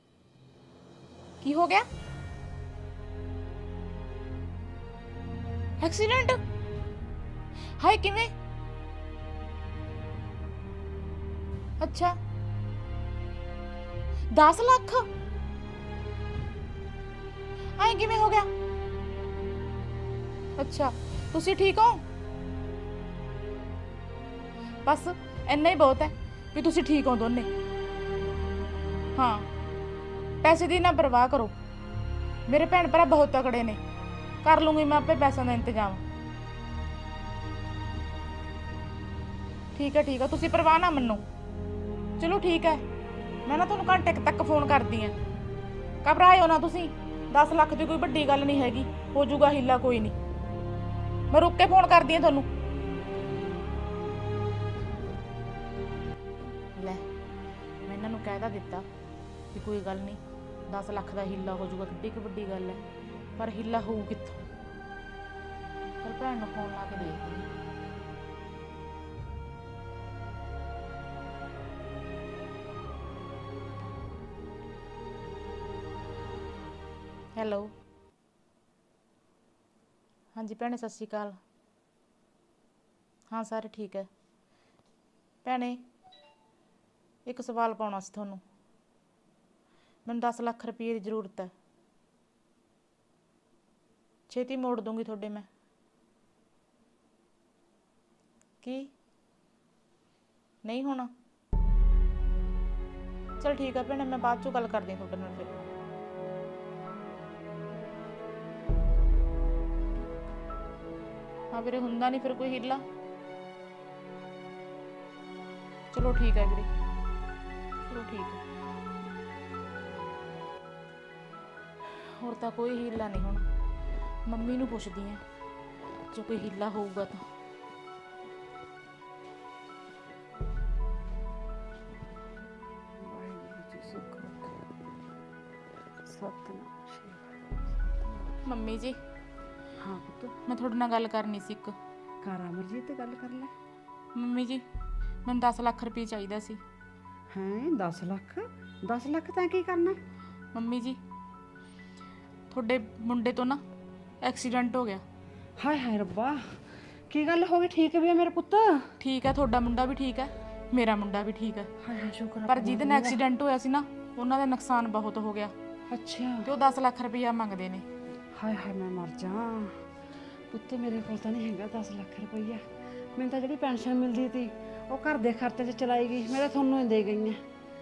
ਕੀ ਹੋ ਗਿਆ? ਐਕਸੀਡੈਂਟ? ਹਾਏ ਕਿਵੇਂ? ਅੱਛਾ ਦਸ ਲੱਖ? ਆਏ ਕਿਵੇਂ ਹੋ ਗਿਆ? ਅੱਛਾ ਤੁਸੀਂ ਠੀਕ ਹੋ? ਬਸ ਇੰਨਾ ਹੀ ਬਹੁਤ ਹੈ ਵੀ ਤੁਸੀਂ ਠੀਕ ਹੋ ਦੋਨੇ। ਹਾਂ ਪੈਸੇ ਦੀ ਨਾ ਪਰਵਾਹ ਕਰੋ, ਮੇਰੇ ਭੈਣ ਭਰਾ ਬਹੁਤ ਤਕੜੇ ਨੇ, ਕਰ ਲੂੰਗੀ ਮੈਂ ਆਪੇ ਪੈਸਿਆਂ ਦਾ ਇੰਤਜ਼ਾਮ। ਠੀਕ ਹੈ ਠੀਕ ਹੈ, ਤੁਸੀਂ ਪਰਵਾਹ ਨਾ ਮੰਨੋ। ਚਲੋ ਠੀਕ ਹੈ, ਮੈਂ ਨਾ ਤੁਹਾਨੂੰ ਘੰਟੇ ਕੁ ਤੱਕ ਫੋਨ ਕਰਦੀ ਹਾਂ। ਘਬਰਾਇਓ ਨਾ ਤੁਸੀਂ, ਦਸ ਲੱਖ ਦੀ ਕੋਈ ਵੱਡੀ ਗੱਲ ਨਹੀਂ ਹੈਗੀ, ਹੋ ਜਾਊਗਾ ਹੀਲਾ ਕੋਈ ਨਹੀਂ। ਮੈਂ ਰੁੱਕ ਕੇ ਫੋਨ ਕਰਦੀ ਹਾਂ ਤੁਹਾਨੂੰ। ਲੈ ਮੈਂ ਇਹਨਾਂ ਨੂੰ ਕਹਿ ਤਾਂ ਦਿੱਤਾ ਕਿ ਕੋਈ ਗੱਲ ਨਹੀਂ, ਦਸ ਲੱਖ ਦਾ ਹੀਲਾ ਹੋ ਜਾਊਗਾ, ਕਿੱਡੀ ਕੁ ਵੱਡੀ ਗੱਲ ਹੈ, ਪਰ ਹੀਲਾ ਹੋਊ ਕਿੱਥੋਂ? ਚਲ ਭੈਣ ਨੂੰ ਫੋਨ ਲਾ ਕੇ ਦੇਖਦੀ ਹਾਂ। ਹੈਲੋ, ਹਾਂਜੀ ਭੈਣੇ ਸਤਿ ਸ਼੍ਰੀ ਅਕਾਲ। ਹਾਂ ਸਾਰੇ ਠੀਕ ਹੈ। ਭੈਣੇ ਇੱਕ ਸਵਾਲ ਪਾਉਣਾ ਸੀ ਤੁਹਾਨੂੰ, ਮੈਨੂੰ ਦਸ ਲੱਖ ਰੁਪਏ ਦੀ ਜ਼ਰੂਰਤ ਹੈ, ਛੇਤੀ ਮੋੜ ਦੂੰਗੀ ਤੁਹਾਡੇ ਮੈਂ। ਕੀ ਨਹੀਂ ਹੋਣਾ? ਚਲ ਠੀਕ ਹੈ ਭੈਣੇ, ਮੈਂ ਬਾਅਦ ਚੋਂ ਗੱਲ ਕਰਦੀ ਹਾਂ ਤੁਹਾਡੇ ਨਾਲ ਫਿਰ। ਹਾਂ ਵੀਰੇ, ਹੁੰਦਾ ਨਹੀਂ ਫਿਰ ਕੋਈ ਹੀਲਾ? ਚਲੋ ਠੀਕ ਹੈ ਵੀਰੇ, ਚਲੋ ਠੀਕ ਹੈ। ਹੋਰ ਤਾਂ ਕੋਈ ਹੀਲਾ ਨਹੀਂ, ਹੁਣ ਮੰਮੀ ਨੂੰ ਪੁੱਛਦੀ ਹਾਂ ਜੇ ਕੋਈ ਹੀਲਾ ਹੋਊਗਾ ਤਾਂ। ਮੰਮੀ ਜੀ, ਹਾਂ ਪੁੱਤ, ਮੈਂ ਤੁਹਾਡੇ ਨਾਲ ਗੱਲ ਕਰਨੀ ਸੀ ਇੱਕ। ਕਰ ਅਮਰਜੀਤ ਤੇ ਗੱਲ ਕਰ ਲੈ। ਮੰਮੀ ਜੀ ਮੈਨੂੰ ਦਸ ਲੱਖ ਰੁਪਏ ਚਾਹੀਦਾ ਸੀ। ਹੈਂ ਦਸ ਲੱਖ? ਦਸ ਲੱਖ ਤਾਂ ਕੀ ਕਰਨਾ? ਮੰਮੀ ਜੀ ਤੁਹਾਡੇ ਮੁੰਡੇ ਤੋਂ ਨਾ ਐਕਸੀਡੈਂਟ ਹੋ ਗਿਆ। ਹਾਏ ਹਾਏ ਰੱਬਾ, ਕੀ ਗੱਲ ਹੋ ਗਈ? ਠੀਕ ਵੀ ਹੈ ਮੇਰੇ ਪੁੱਤ? ਠੀਕ ਹੈ, ਤੁਹਾਡਾ ਮੁੰਡਾ ਵੀ ਠੀਕ ਹੈ, ਮੇਰਾ ਮੁੰਡਾ ਵੀ ਠੀਕ ਹੈ। ਹਾਏ ਹਾਏ ਸ਼ੁਕਰ ਹੈ। ਪਰ ਜਿਹਦੇ ਨਾਲ ਐਕਸੀਡੈਂਟ ਹੋਇਆ ਸੀ ਨਾ, ਉਹਨਾਂ ਦਾ ਨੁਕਸਾਨ ਬਹੁਤ ਹੋ ਗਿਆ ਅੱਛਾ, ਤੇ ਉਹ ਦਸ ਲੱਖ ਰੁਪਇਆ ਮੰਗਦੇ ਨੇ। ਹਾਏ ਹਾਏ ਮੈਂ ਮਰ ਜਾ ਪੁੱਤ, ਮੇਰੇ ਕੋਲ ਤਾਂ ਨਹੀਂ ਹੈਗਾ ਦਸ ਲੱਖ ਰੁਪਈਆ। ਮੈਨੂੰ ਤਾਂ ਜਿਹੜੀ ਪੈਨਸ਼ਨ ਮਿਲਦੀ ਸੀ ਉਹ ਘਰ ਦੇ ਖਰਚੇ 'ਚ ਚਲਾਈ ਗਈ, ਮੇਰੇ ਤੁਹਾਨੂੰ ਹੀ ਦੇ ਗਈਆਂ।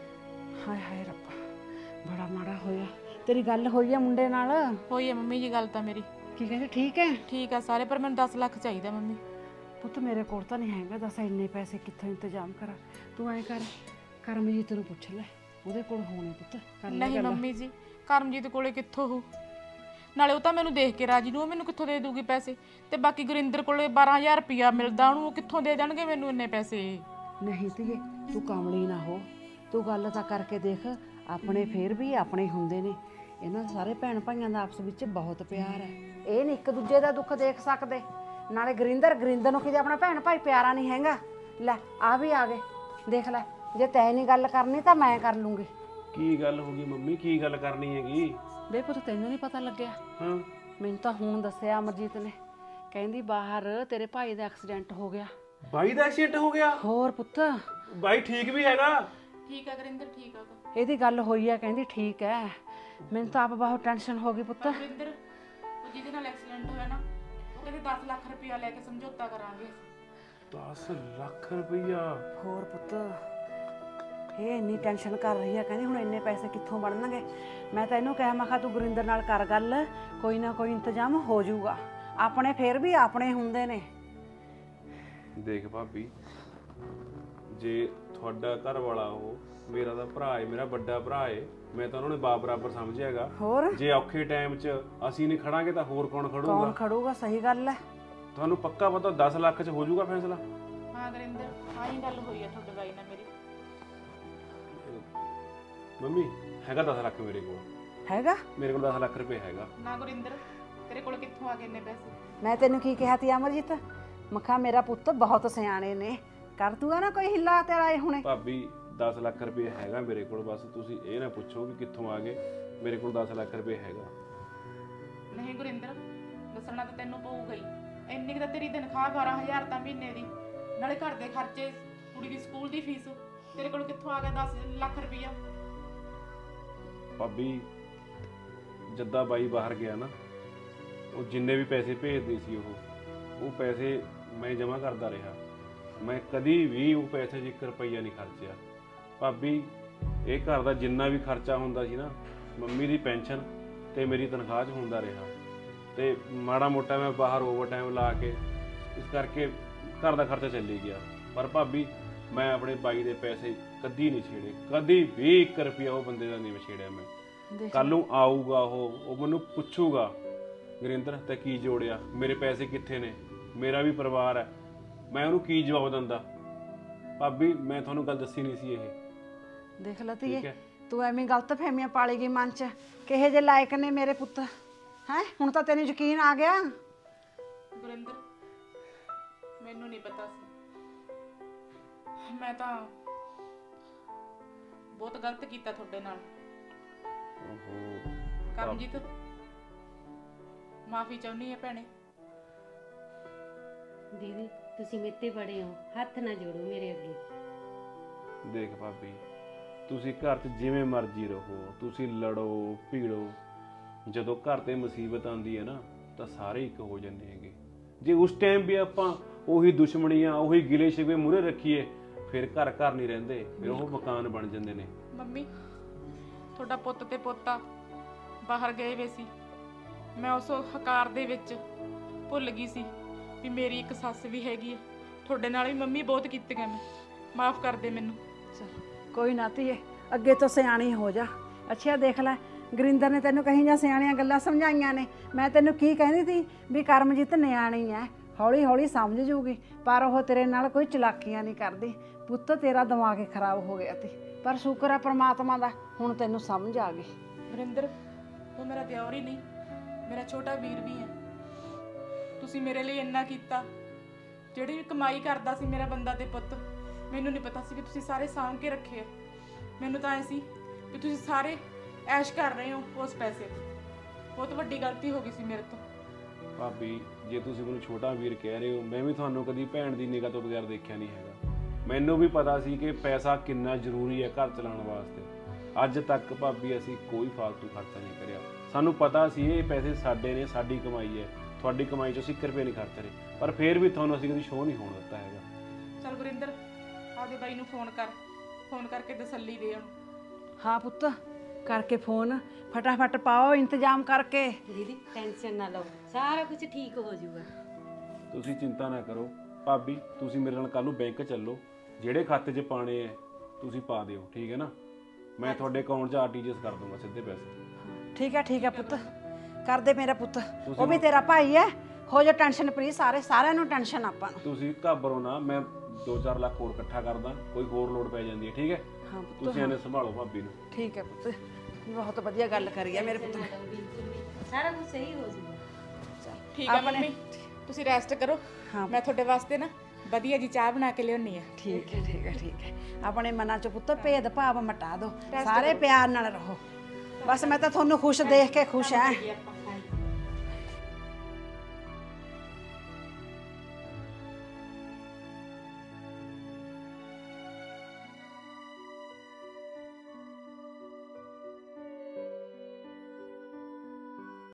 ਹਾਏ ਹਾਏ ਰੱਬਾ, ਬੜਾ ਮਾੜਾ ਹੋਇਆ। ਤੇਰੀ ਗੱਲ ਹੋਈ ਆ ਮੁੰਡੇ ਨਾਲ? ਹੋਈ ਹੈ ਮੰਮੀ ਜੀ ਗੱਲ ਤਾਂ ਮੇਰੀ। ਕੀ ਕਹਿੰਦੇ? ਠੀਕ ਹੈ ਠੀਕ ਹੈ ਸਾਰੇ, ਪਰ ਮੈਨੂੰ ਦਸ ਲੱਖ ਚਾਹੀਦਾ ਮੰਮੀ। ਪੁੱਤ ਮੇਰੇ ਕੋਲ ਤਾਂ ਨਹੀਂ ਹੈਗਾ, ਦੱਸ ਇੰਨੇ ਪੈਸੇ ਕਿੱਥੋਂ ਇੰਤਜ਼ਾਮ ਕਰਾਂ? ਤੂੰ ਐਂ ਕਰ, ਕਰਮਜੀਤ ਨੂੰ ਪੁੱਛ ਲੈ, ਉਹਦੇ ਕੋਲ ਹੋਣੇ ਪੁੱਤ। ਕਰ ਲੈ ਨਹੀਂ ਗੱਲ। ਮੰਮੀ ਜੀ, ਕਰਮਜੀਤ ਕੋਲੇ ਕਿੱਥੋਂ ਹੋ? ਨਾਲੇ ਉਹ ਤਾਂ ਮੈਨੂੰ ਦੇਖ ਕੇ ਰਾਜੀ ਨੂੰ, ਉਹ ਮੈਨੂੰ ਕਿੱਥੋਂ ਦੇ ਦੂਗੀ ਪੈਸੇ? ਤੇ ਬਾਕੀ ਗੁਰਿੰਦਰ ਕੋਲੇ ਬਾਰਾਂ ਹਜ਼ਾਰ ਰੁਪਇਆ ਮਿਲਦਾ, ਉਹਨੂੰ ਉਹ ਕਿੱਥੋਂ ਦੇ ਦੇਣਗੇ ਮੈਨੂੰ ਇੰਨੇ ਪੈਸੇ? ਨਹੀਂ ਧੀਏ, ਤੂੰ ਕਮਲੀ ਨਾ ਹੋ, ਤੂੰ ਗੱਲ ਤਾਂ ਕਰਕੇ ਦੇਖ। ਆਪਣੇ ਫੇਰ ਵੀ ਆਪਣੇ ਹੁੰਦੇ ਨੇ, ਇਹਨਾਂ ਸਾਰੇ ਭੈਣ ਭਾਈਆਂ ਦਾ ਆਪਸ ਵਿੱਚ ਬਹੁਤ ਪਿਆਰ ਹੈ। ਇਹ ਨਹੀਂ ਇੱਕ ਦੂਜੇ ਦਾ ਦੁੱਖ ਦੇਖ ਸਕਦੇ। ਨਾਲੇ ਗੁਰਿੰਦਰ ਗੁਰਿੰਦਰ ਨੂੰ ਕਿਤੇ ਆਪਣਾ ਭੈਣ ਭਾਈ ਪਿਆਰਾ ਨਹੀਂ ਹੈਗਾ। ਲੈ ਆ ਵੀ ਆ ਗਏ, ਦੇਖ ਲੈ। ਜੇ ਤੈਂ ਨਹੀਂ ਗੱਲ ਕਰਨੀ ਤਾਂ ਮੈਂ ਕਰ ਲੂੰਗੀ। ਕੀ ਗੱਲ ਹੋ ਗਈ ਮੰਮੀ? ਕੀ ਗੱਲ ਕਰਨੀ ਹੈਗੀ? ਵੇ ਪੁੱਤ ਤੈਨੂੰ ਨਹੀਂ ਪਤਾ ਲੱਗਿਆ? ਹਾਂ ਮੈਨੂੰ ਤਾਂ ਹੁਣ ਦੱਸਿਆ ਅਮਰਜੀਤ ਨੇ, ਕਹਿੰਦੀ ਬਾਹਰ ਤੇਰੇ ਭਾਈ ਦਾ ਐਕਸੀਡੈਂਟ ਹੋ ਗਿਆ। ਬਾਈ ਦਾ ਐਕਸੀਡੈਂਟ ਹੋ ਗਿਆ? ਹੋਰ ਪੁੱਤ, ਬਾਈ ਠੀਕ ਵੀ ਹੈਗਾ? ਠੀਕ ਹੈ ਗੁਰਿੰਦਰ, ਠੀਕ ਆ। ਇਹਦੀ ਗੱਲ ਹੋਈ ਆ, ਕਹਿੰਦੀ ਠੀਕ ਹੈ। ਮੈਨੂੰ ਤਾਂ ਆਪ ਬਹੁਤ ਟੈਨਸ਼ਨ ਹੋ ਗਈ ਪੁੱਤ। ਗੁਰਿੰਦਰ ਉਹ ਜਿਹਦੇ ਨਾਲ ਐਕਸੀਡੈਂਟ ਹੋਇਆ ਨਾ, ਉਹ ਕਹਿੰਦੇ ਦਸ ਲੱਖ ਰੁਪਇਆ ਲੈ ਕੇ ਸਮਝੌਤਾ ਕਰਾਂਗੇ। ਦਸ ਲੱਖ ਰੁਪਈਆ? ਹੋਰ ਪੁੱਤ, ਇਹ ਇੰਨੀ ਟੈਨਸ਼ਨ ਕਰ ਰਹੀ ਆ, ਕਹਿੰਦੀ ਹੁਣ ਇੰਨੇ ਪੈਸੇ ਕਿੱਥੋਂ ਬਣਨਗੇ। ਮੈਂ ਤਾਂ ਇਹਨੂੰ ਕਿਹਾ, ਮੈਂ ਕਿਹਾ ਤੂੰ ਗੁਰਿੰਦਰ ਨਾਲ ਕਰ ਗੱਲ, ਕੋਈ ਨਾ ਕੋਈ ਇੰਤਜ਼ਾਮ ਹੋ ਜਾਊਗਾ। ਆਪਣੇ ਫੇਰ ਵੀ ਆਪਣੇ ਹੁੰਦੇ ਨੇ। ਦੇਖ ਭਾਬੀ, ਜੇ ਤੁਹਾਡਾ ਘਰ ਵਾਲਾ ਉਹ, ਮੇਰਾ ਤਾਂ ਭਰਾ ਏ, ਮੇਰਾ ਵੱਡਾ ਭਰਾ ਏ, ਮੈਂ ਤਾਂ ਉਹਨਾਂ ਨੇ ਬਾਪ ਬਰਾਬਰ ਸਮਝਿਆਗਾ। ਹੋਰ ਜੇ ਔਖੇ ਟਾਈਮ 'ਚ ਅਸੀਂ ਨਹੀਂ ਖੜਾਂਗੇ ਤਾਂ ਹੋਰ ਕੌਣ ਖੜੂਗਾ? ਕੌਣ ਖੜੂਗਾ? ਸਹੀ ਗੱਲ ਹੈ। ਤੁਹਾਨੂੰ ਪੱਕਾ ਪਤਾ ਦਸ ਲੱਖ 'ਚ ਹੋ ਜਾਊਗਾ ਫੈਸਲਾ? ਹਾਂ ਗੁਰਿੰਦਰ, ਹਾਂ ਹੀ ਗੱਲ ਹੋਈ ਆ ਤੁਹਾਡੇ ਬਾਈ ਨਾਲ ਮੇਰੀ। ਮੰਮੀ ਹੈਗਾ ਦਸ ਲੱਖ ਮੇਰੇ ਕੋਲ? ਹੈਗਾ? ਮੇਰੇ ਕੋਲ ਦਸ ਲੱਖ ਰੁਪਏ ਹੈਗਾ। ਨਾ ਗੁਰਿੰਦਰ, ਤੇਰੇ ਕੋਲ ਕਿੱਥੋਂ ਆ ਗਏ ਇੰਨੇ ਪੈਸੇ? ਮੈਂ ਤੈਨੂੰ ਕੀ ਕਿਹਾ ਤੀ ਅਮਰਜੀਤ? ਮੈਂ ਕਿਹਾ ਮੇਰਾ ਪੁੱਤ ਬਹੁਤ ਸਿਆਣੇ ਨੇ, ਕਰ ਦੂਗਾ ਨਾ ਕੋਈ ਹਿੱਲਾ ਤੇਰਾ ਇਹ ਹੁਣੇ। ਭਾਬੀ ਦਸ ਲੱਖ ਰੁਪਏ ਹੈਗਾ ਮੇਰੇ ਕੋਲ, ਬਸ ਤੁਸੀਂ ਇਹ ਨਾ ਪੁੱਛੋ ਕਿ ਕਿੱਥੋਂ ਆ ਗਏ। ਮੇਰੇ ਕੋਲ ਦਸ ਲੱਖ ਰੁਪਏ ਹੈਗਾ। ਨਹੀਂ ਗੁਰਿੰਦਰ, ਦੱਸਣਾ ਤਾਂ ਤੈਨੂੰ ਪਊਗਾ ਹੀ। ਇੰਨੀ ਕੁ ਤਾਂ ਤੇਰੀ ਤਨਖਾਹ ਬਾਰਾਂ ਹਜ਼ਾਰ ਤਾਂ ਮਹੀਨੇ ਦੀ, ਨਾਲੇ ਘਰ ਦੇ ਖਰਚੇ, ਕੁੜੀ ਦੀ ਸਕੂਲ ਦੀ ਫੀਸ, ਤੇਰੇ ਕੋਲ ਕਿੱਥੋਂ ਆ ਗਿਆ ਦਸ ਲੱਖ ਰੁਪਈਆ? ਭਾਬੀ ਜੱਦਾ ਬਾਈ ਬਾਹਰ ਗਿਆ ਨਾ, ਉਹ ਜਿੰਨੇ ਵੀ ਪੈਸੇ ਭੇਜਦੇ ਸੀ ਉਹ ਉਹ ਪੈਸੇ ਮੈਂ ਜਮ੍ਹਾਂ ਕਰਦਾ ਰਿਹਾ। ਮੈਂ ਕਦੀ ਵੀ ਉਹ ਪੈਸੇ 'ਚ ਇੱਕ ਰੁਪਈਆ ਨਹੀਂ ਖਰਚਿਆ। ਭਾਬੀ ਇਹ ਘਰ ਦਾ ਜਿੰਨਾ ਵੀ ਖਰਚਾ ਹੁੰਦਾ ਸੀ ਨਾ, ਮੰਮੀ ਦੀ ਪੈਨਸ਼ਨ ਤੇ ਮੇਰੀ ਤਨਖਾਹ 'ਚ ਹੁੰਦਾ ਰਿਹਾ, ਤੇ ਮਾੜਾ ਮੋਟਾ ਮੈਂ ਬਾਹਰ ਓਵਰ ਟਾਈਮ ਲਾ ਕੇ ਇਸ ਕਰਕੇ ਘਰ ਦਾ ਖਰਚਾ ਚੱਲੀ ਗਿਆ। ਪਰ ਭਾਬੀ ਮੈਂ ਆਪਣੇ ਬਾਈ ਦੇ ਪੈਸੇ ਕਦੀ ਨਹੀਂ ਛੇੜੇ, ਕਦੀ ਵੀ ਇੱਕ ਰੁਪਈਆ ਉਹ ਬੰਦੇ ਦਾ ਨਹੀਂ ਛੇੜਿਆ ਮੈਂ। ਕੱਲ ਨੂੰ ਆਊਗਾ ਉਹ ਉਹ ਮੈਨੂੰ ਪੁੱਛੂਗਾ, ਗੁਰਿੰਦਰ ਤੇ ਕੀ ਜੋੜਿਆ, ਮੇਰੇ ਪੈਸੇ ਕਿੱਥੇ ਨੇ, ਮੇਰਾ ਵੀ ਪਰਿਵਾਰ ਹੈ, ਮੈਂ ਉਹਨੂੰ ਕੀ ਜਵਾਬ ਦਿੰਦਾ। ਭਾਬੀ ਮੈਂ ਤੁਹਾਨੂੰ ਗੱਲ ਦੱਸੀ ਨਹੀਂ ਸੀ ਇਹ। ਦੇਖ ਲਾ ਧੀਏ, ਤੂੰ ਐਵੇਂ ਗਲਤ ਫਹਿਮੀਆਂ ਪਾਲੀ ਗਈ ਮਨ 'ਚ। ਕਿਹੇ ਜੇ ਲਾਇਕ ਨੇ ਮੇਰੇ ਪੁੱਤ ਹੈ? ਹੁਣ ਤਾਂ ਤੈਨੂੰ ਯਕੀਨ ਆ ਗਿਆ। ਗੁਰਿੰਦਰ ਮੈਨੂੰ ਨਹੀਂ ਪਤਾ ਸੀ, ਮੈਂ ਤਾਂ ਬਹੁਤ ਗਲਤ ਕੀਤਾ ਤੁਹਾਡੇ ਨਾਲ। ਓਹੋ ਕਰਮਜੀਤ ਮਾਫੀ ਚਾਹੁੰਦੀ ਹੈ ਭੈਣੇ। ਦੀਦੀ ਤੁਸੀਂ ਮੇਰੇ ਤੇ ਬੜੇ ਹੋ, ਹੱਥ ਨਾ ਜੋੜੋ ਮੇਰੇ ਅੱਗੇ। ਦੇਖ ਭਾਬੀ, ਤੁਸੀਂ ਘਰ 'ਚ ਜਿਵੇਂ ਮਰਜ਼ੀ ਰਹੋ, ਤੁਸੀਂ ਲੜੋ ਭੀੜੋ, ਜਦੋਂ ਘਰ ਤੇ ਮੁਸੀਬਤ ਆਉਂਦੀ ਹੈ ਨਾ ਤਾਂ ਸਾਰੇ ਇੱਕ ਹੋ ਜਾਂਦੇ ਹੈਗੇ। ਜੇ ਉਸ ਟਾਈਮ ਵੀ ਆਪਾਂ ਉਹੀ ਦੁਸ਼ਮਣੀਆਂ ਉਹੀ ਗਿਲੇ ਸ਼ਿਕਵੇ ਮੂਹਰੇ ਰੱਖੀਏ, ਫਿਰ ਘਰ ਘਰ ਨਹੀਂ ਰਹਿੰਦੇ, ਫਿਰ ਉਹ ਮਕਾਨ ਬਣ ਜਾਂਦੇ ਨੇ। ਮੰਮੀ ਤੁਹਾਡਾ ਪੁੱਤ ਤੇ ਪੋਤਾ ਬਾਹਰ ਗਏ ਵੇ ਸੀ, ਮੈਂ ਉਸ ਹਕਾਰ ਦੇ ਵਿੱਚ ਭੁੱਲ ਗਈ ਸੀ ਵੀ ਮੇਰੀ ਇੱਕ ਸੱਸ ਵੀ ਹੈਗੀ ਹੈ। ਤੁਹਾਡੇ ਨਾਲ ਵੀ ਮੰਮੀ ਬਹੁਤ ਕੀਤੀਆਂ, ਮੈਂ ਮਾਫ ਕਰ ਦੇ ਮੈਨੂੰ। ਚਲ ਕੋਈ ਨਾ ਧੀਏ, ਅੱਗੇ ਤੋਂ ਸਿਆਣੀ ਹੋ ਜਾ। ਅੱਛਾ ਦੇਖ ਲੈ, ਗੁਰਿੰਦਰ ਨੇ ਤੈਨੂੰ ਕਹੀ ਜਾਂ ਸਿਆਣੀਆਂ ਗੱਲਾਂ ਸਮਝਾਈਆਂ ਨੇ। ਮੈਂ ਤੈਨੂੰ ਕੀ ਕਹਿੰਦੀ ਸੀ ਵੀ ਕਰਮਜੀਤ ਨਿਆਣੀ ਐ, ਹੌਲੀ ਹੌਲੀ ਸਮਝ ਜੂਗੀ, ਪਰ ਉਹ ਤੇਰੇ ਨਾਲ ਕੋਈ ਚਲਾਕੀਆਂ ਨਹੀਂ ਕਰਦੀ। ਪੁੱਤ ਤੇਰਾ ਦਿਮਾਗ ਹੀ ਖਰਾਬ ਹੋ ਗਿਆ ਸੀ, ਪਰ ਸ਼ੁਕਰ ਆ ਪ੍ਰਮਾਤਮਾ ਦਾ, ਹੁਣ ਤੈਨੂੰ ਸਮਝ ਆ ਗਈ। ਵਰਿੰਦਰ ਉਹ ਮੇਰਾ ਦਿਓਰ ਹੀ ਨਹੀਂ, ਮੇਰਾ ਛੋਟਾ ਵੀਰ ਵੀ ਹੈ। ਤੁਸੀਂ ਮੇਰੇ ਲਈ ਇੰਨਾ ਕੀਤਾ, ਜਿਹੜੀ ਵੀ ਕਮਾਈ ਕਰਦਾ ਸੀ ਮੇਰਾ ਬੰਦਾ ਤੇ ਪੁੱਤ, ਮੈਨੂੰ ਨਹੀਂ ਪਤਾ ਸੀ ਕਿ ਤੁਸੀਂ ਸਾਰੇ ਸਾਂਭ ਕੇ ਰੱਖੇ ਆ। ਮੈਨੂੰ ਤਾਂ ਐ ਸੀ ਕਿ ਤੁਸੀਂ ਸਾਰੇ ਐਸ਼ ਕਰ ਰਹੇ ਹੋ ਉਸ ਪੈਸੇ। ਬਹੁਤ ਵੱਡੀ ਗਲਤੀ ਹੋ ਗਈ ਸੀ ਮੇਰੇ ਤੋਂ। ਭਾਬੀ ਜੇ ਤੁਸੀਂ ਮੈਨੂੰ ਛੋਟਾ ਵੀਰ ਕਹਿ ਰਹੇ ਹੋ, ਮੈਂ ਵੀ ਤੁਹਾਨੂੰ ਕਦੀ ਭੈਣ ਦੀ ਨਿਗਾਹ ਤੋਂ ਬਗੈਰ ਦੇਖਿਆ ਨਹੀਂ ਹੈਗਾ। ਮੈਨੂੰ ਵੀ ਪਤਾ ਸੀ ਕਿ ਪੈਸਾ ਕਿੰਨਾ ਜ਼ਰੂਰੀ ਹੈ ਘਰ ਚਲਾਉਣ ਵਾਸਤੇ। ਅੱਜ ਤੱਕ ਭਾਬੀ ਅਸੀਂ ਕੋਈ ਫਾਲਤੂ ਖਰਚਾ ਨਹੀਂ ਕਰਿਆ। ਸਾਨੂੰ ਪਤਾ ਸੀ ਇਹ ਪੈਸੇ ਸਾਡੇ ਨੇ, ਸਾਡੀ ਕਮਾਈ ਹੈ, ਤੁਹਾਡੀ ਕਮਾਈ 'ਚੋਂ ਅਸੀਂ ਇੱਕ ਰੁਪਏ ਨਹੀਂ ਖਰਚ ਰਹੇ, ਪਰ ਫਿਰ ਵੀ ਤੁਹਾਨੂੰ ਅਸੀਂ ਕਦੀ ਸ਼ੋਅ ਨਹੀਂ ਹੋਣ ਦਿੱਤਾ ਹੈਗਾ। ਚਲ ਗੁਰਿੰਦਰ ਆਪਦੇ ਬਾਈ ਨੂੰ ਫੋਨ ਕਰ, ਫੋਨ ਕਰਕੇ ਤਸੱਲੀ ਦੇ ਉਹਨੂੰ। ਹਾਂ ਪੁੱਤ ਕਰਕੇ ਫੋਨ ਫਟਾਫਟ ਪਾਓ, ਇੰਤਜ਼ਾਮ ਕਰਕੇ। ਦੀਦੀ ਟੈਨਸ਼ਨ ਨਾ ਲਓ, ਸਾਰਾ ਕੁਝ ਠੀਕ ਹੋ ਜਾਊਗਾ। ਤੁਸੀਂ ਚਿੰਤਾ ਨਾ ਕਰੋ ਭਾਬੀ, ਤੁਸੀਂ ਮੇਰੇ ਨਾਲ ਕੱਲ ਨੂੰ ਬੈਂਕ ਚੱਲੋ, ਜਿਹੜੇ ਖਾਤੇ 'ਚ ਪਾਣੇ ਹੈ ਤੁਸੀਂ ਪਾ ਦਿਓ, ਠੀਕ ਹੈ ਨਾ? ਮੈਂ ਤੁਹਾਡੇ ਅਕਾਊਂਟ 'ਚ ਆਰਟੀਜੀਐਸ ਕਰ ਦੂੰਗਾ ਸਿੱਧੇ ਪੈਸੇ। ਠੀਕ ਹੈ ਠੀਕ ਹੈ ਪੁੱਤ, ਕਰ ਦੇ ਮੇਰਾ ਪੁੱਤ, ਉਹ ਵੀ ਤੇਰਾ ਭਾਈ ਹੈ। ਹੋ ਜਾ ਟੈਨਸ਼ਨ ਫਰੀ, ਸਾਰੇ ਸਾਰਿਆਂ ਨੂੰ ਟੈਨਸ਼ਨ ਆਪਾਂ ਨੂੰ। ਤੁਸੀਂ ਘਾਬਰੋ ਨਾ, ਮੈਂ ਦੋ ਚਾਰ ਲੱਖ ਹੋਰ ਇਕੱਠਾ ਕਰਦਾ, ਕੋਈ ਹੋਰ ਲੋੜ ਪੈ ਜਾਂਦੀ ਹੈ, ਠੀਕ ਹੈ? ਹਾਂ ਪੁੱਤ, ਤੁਸੀਂ ਇਹਨੇ ਸੰਭਾਲੋ ਭਾਬੀ ਨੂੰ। ਠੀਕ ਹੈ ਪੁੱਤ, ਬਹੁਤ ਵਧੀਆ ਗੱਲ ਕਰੀ ਹੈ ਮੇਰੇ ਪੁੱਤ ਨੇ। ਬਿਲਕੁਲ ਵੀ ਸਾਰਾ ਕੁਝ ਸਹੀ ਹੋ ਜਾਊਗਾ। ਠੀਕ ਹੈ ਮੰਮੀ, ਤੁਸੀਂ ਰੈਸਟ ਕਰੋ। ਹਾਂ। ਮੈਂ ਤੁਹਾਡੇ ਵਾਸਤੇ ਨਾ ਵਧੀਆ ਜੀ ਚਾਹ ਬਣਾ ਕੇ ਲਿਆਉਣੀ ਆ। ਠੀਕ ਹੈ ਠੀਕ ਹੈ ਠੀਕ ਹੈ, ਆਪਣੇ ਮਨਾਂ 'ਚ ਪੁੱਤ ਭੇਦ ਭਾਵ ਮਟਾ ਦਿਓ, ਸਾਰੇ ਪਿਆਰ ਨਾਲ ਰਹੋ। ਬਸ ਮੈਂ ਤਾਂ ਤੁਹਾਨੂੰ ਖੁਸ਼ ਦੇਖ ਕੇ ਖੁਸ਼ ਹਾਂ।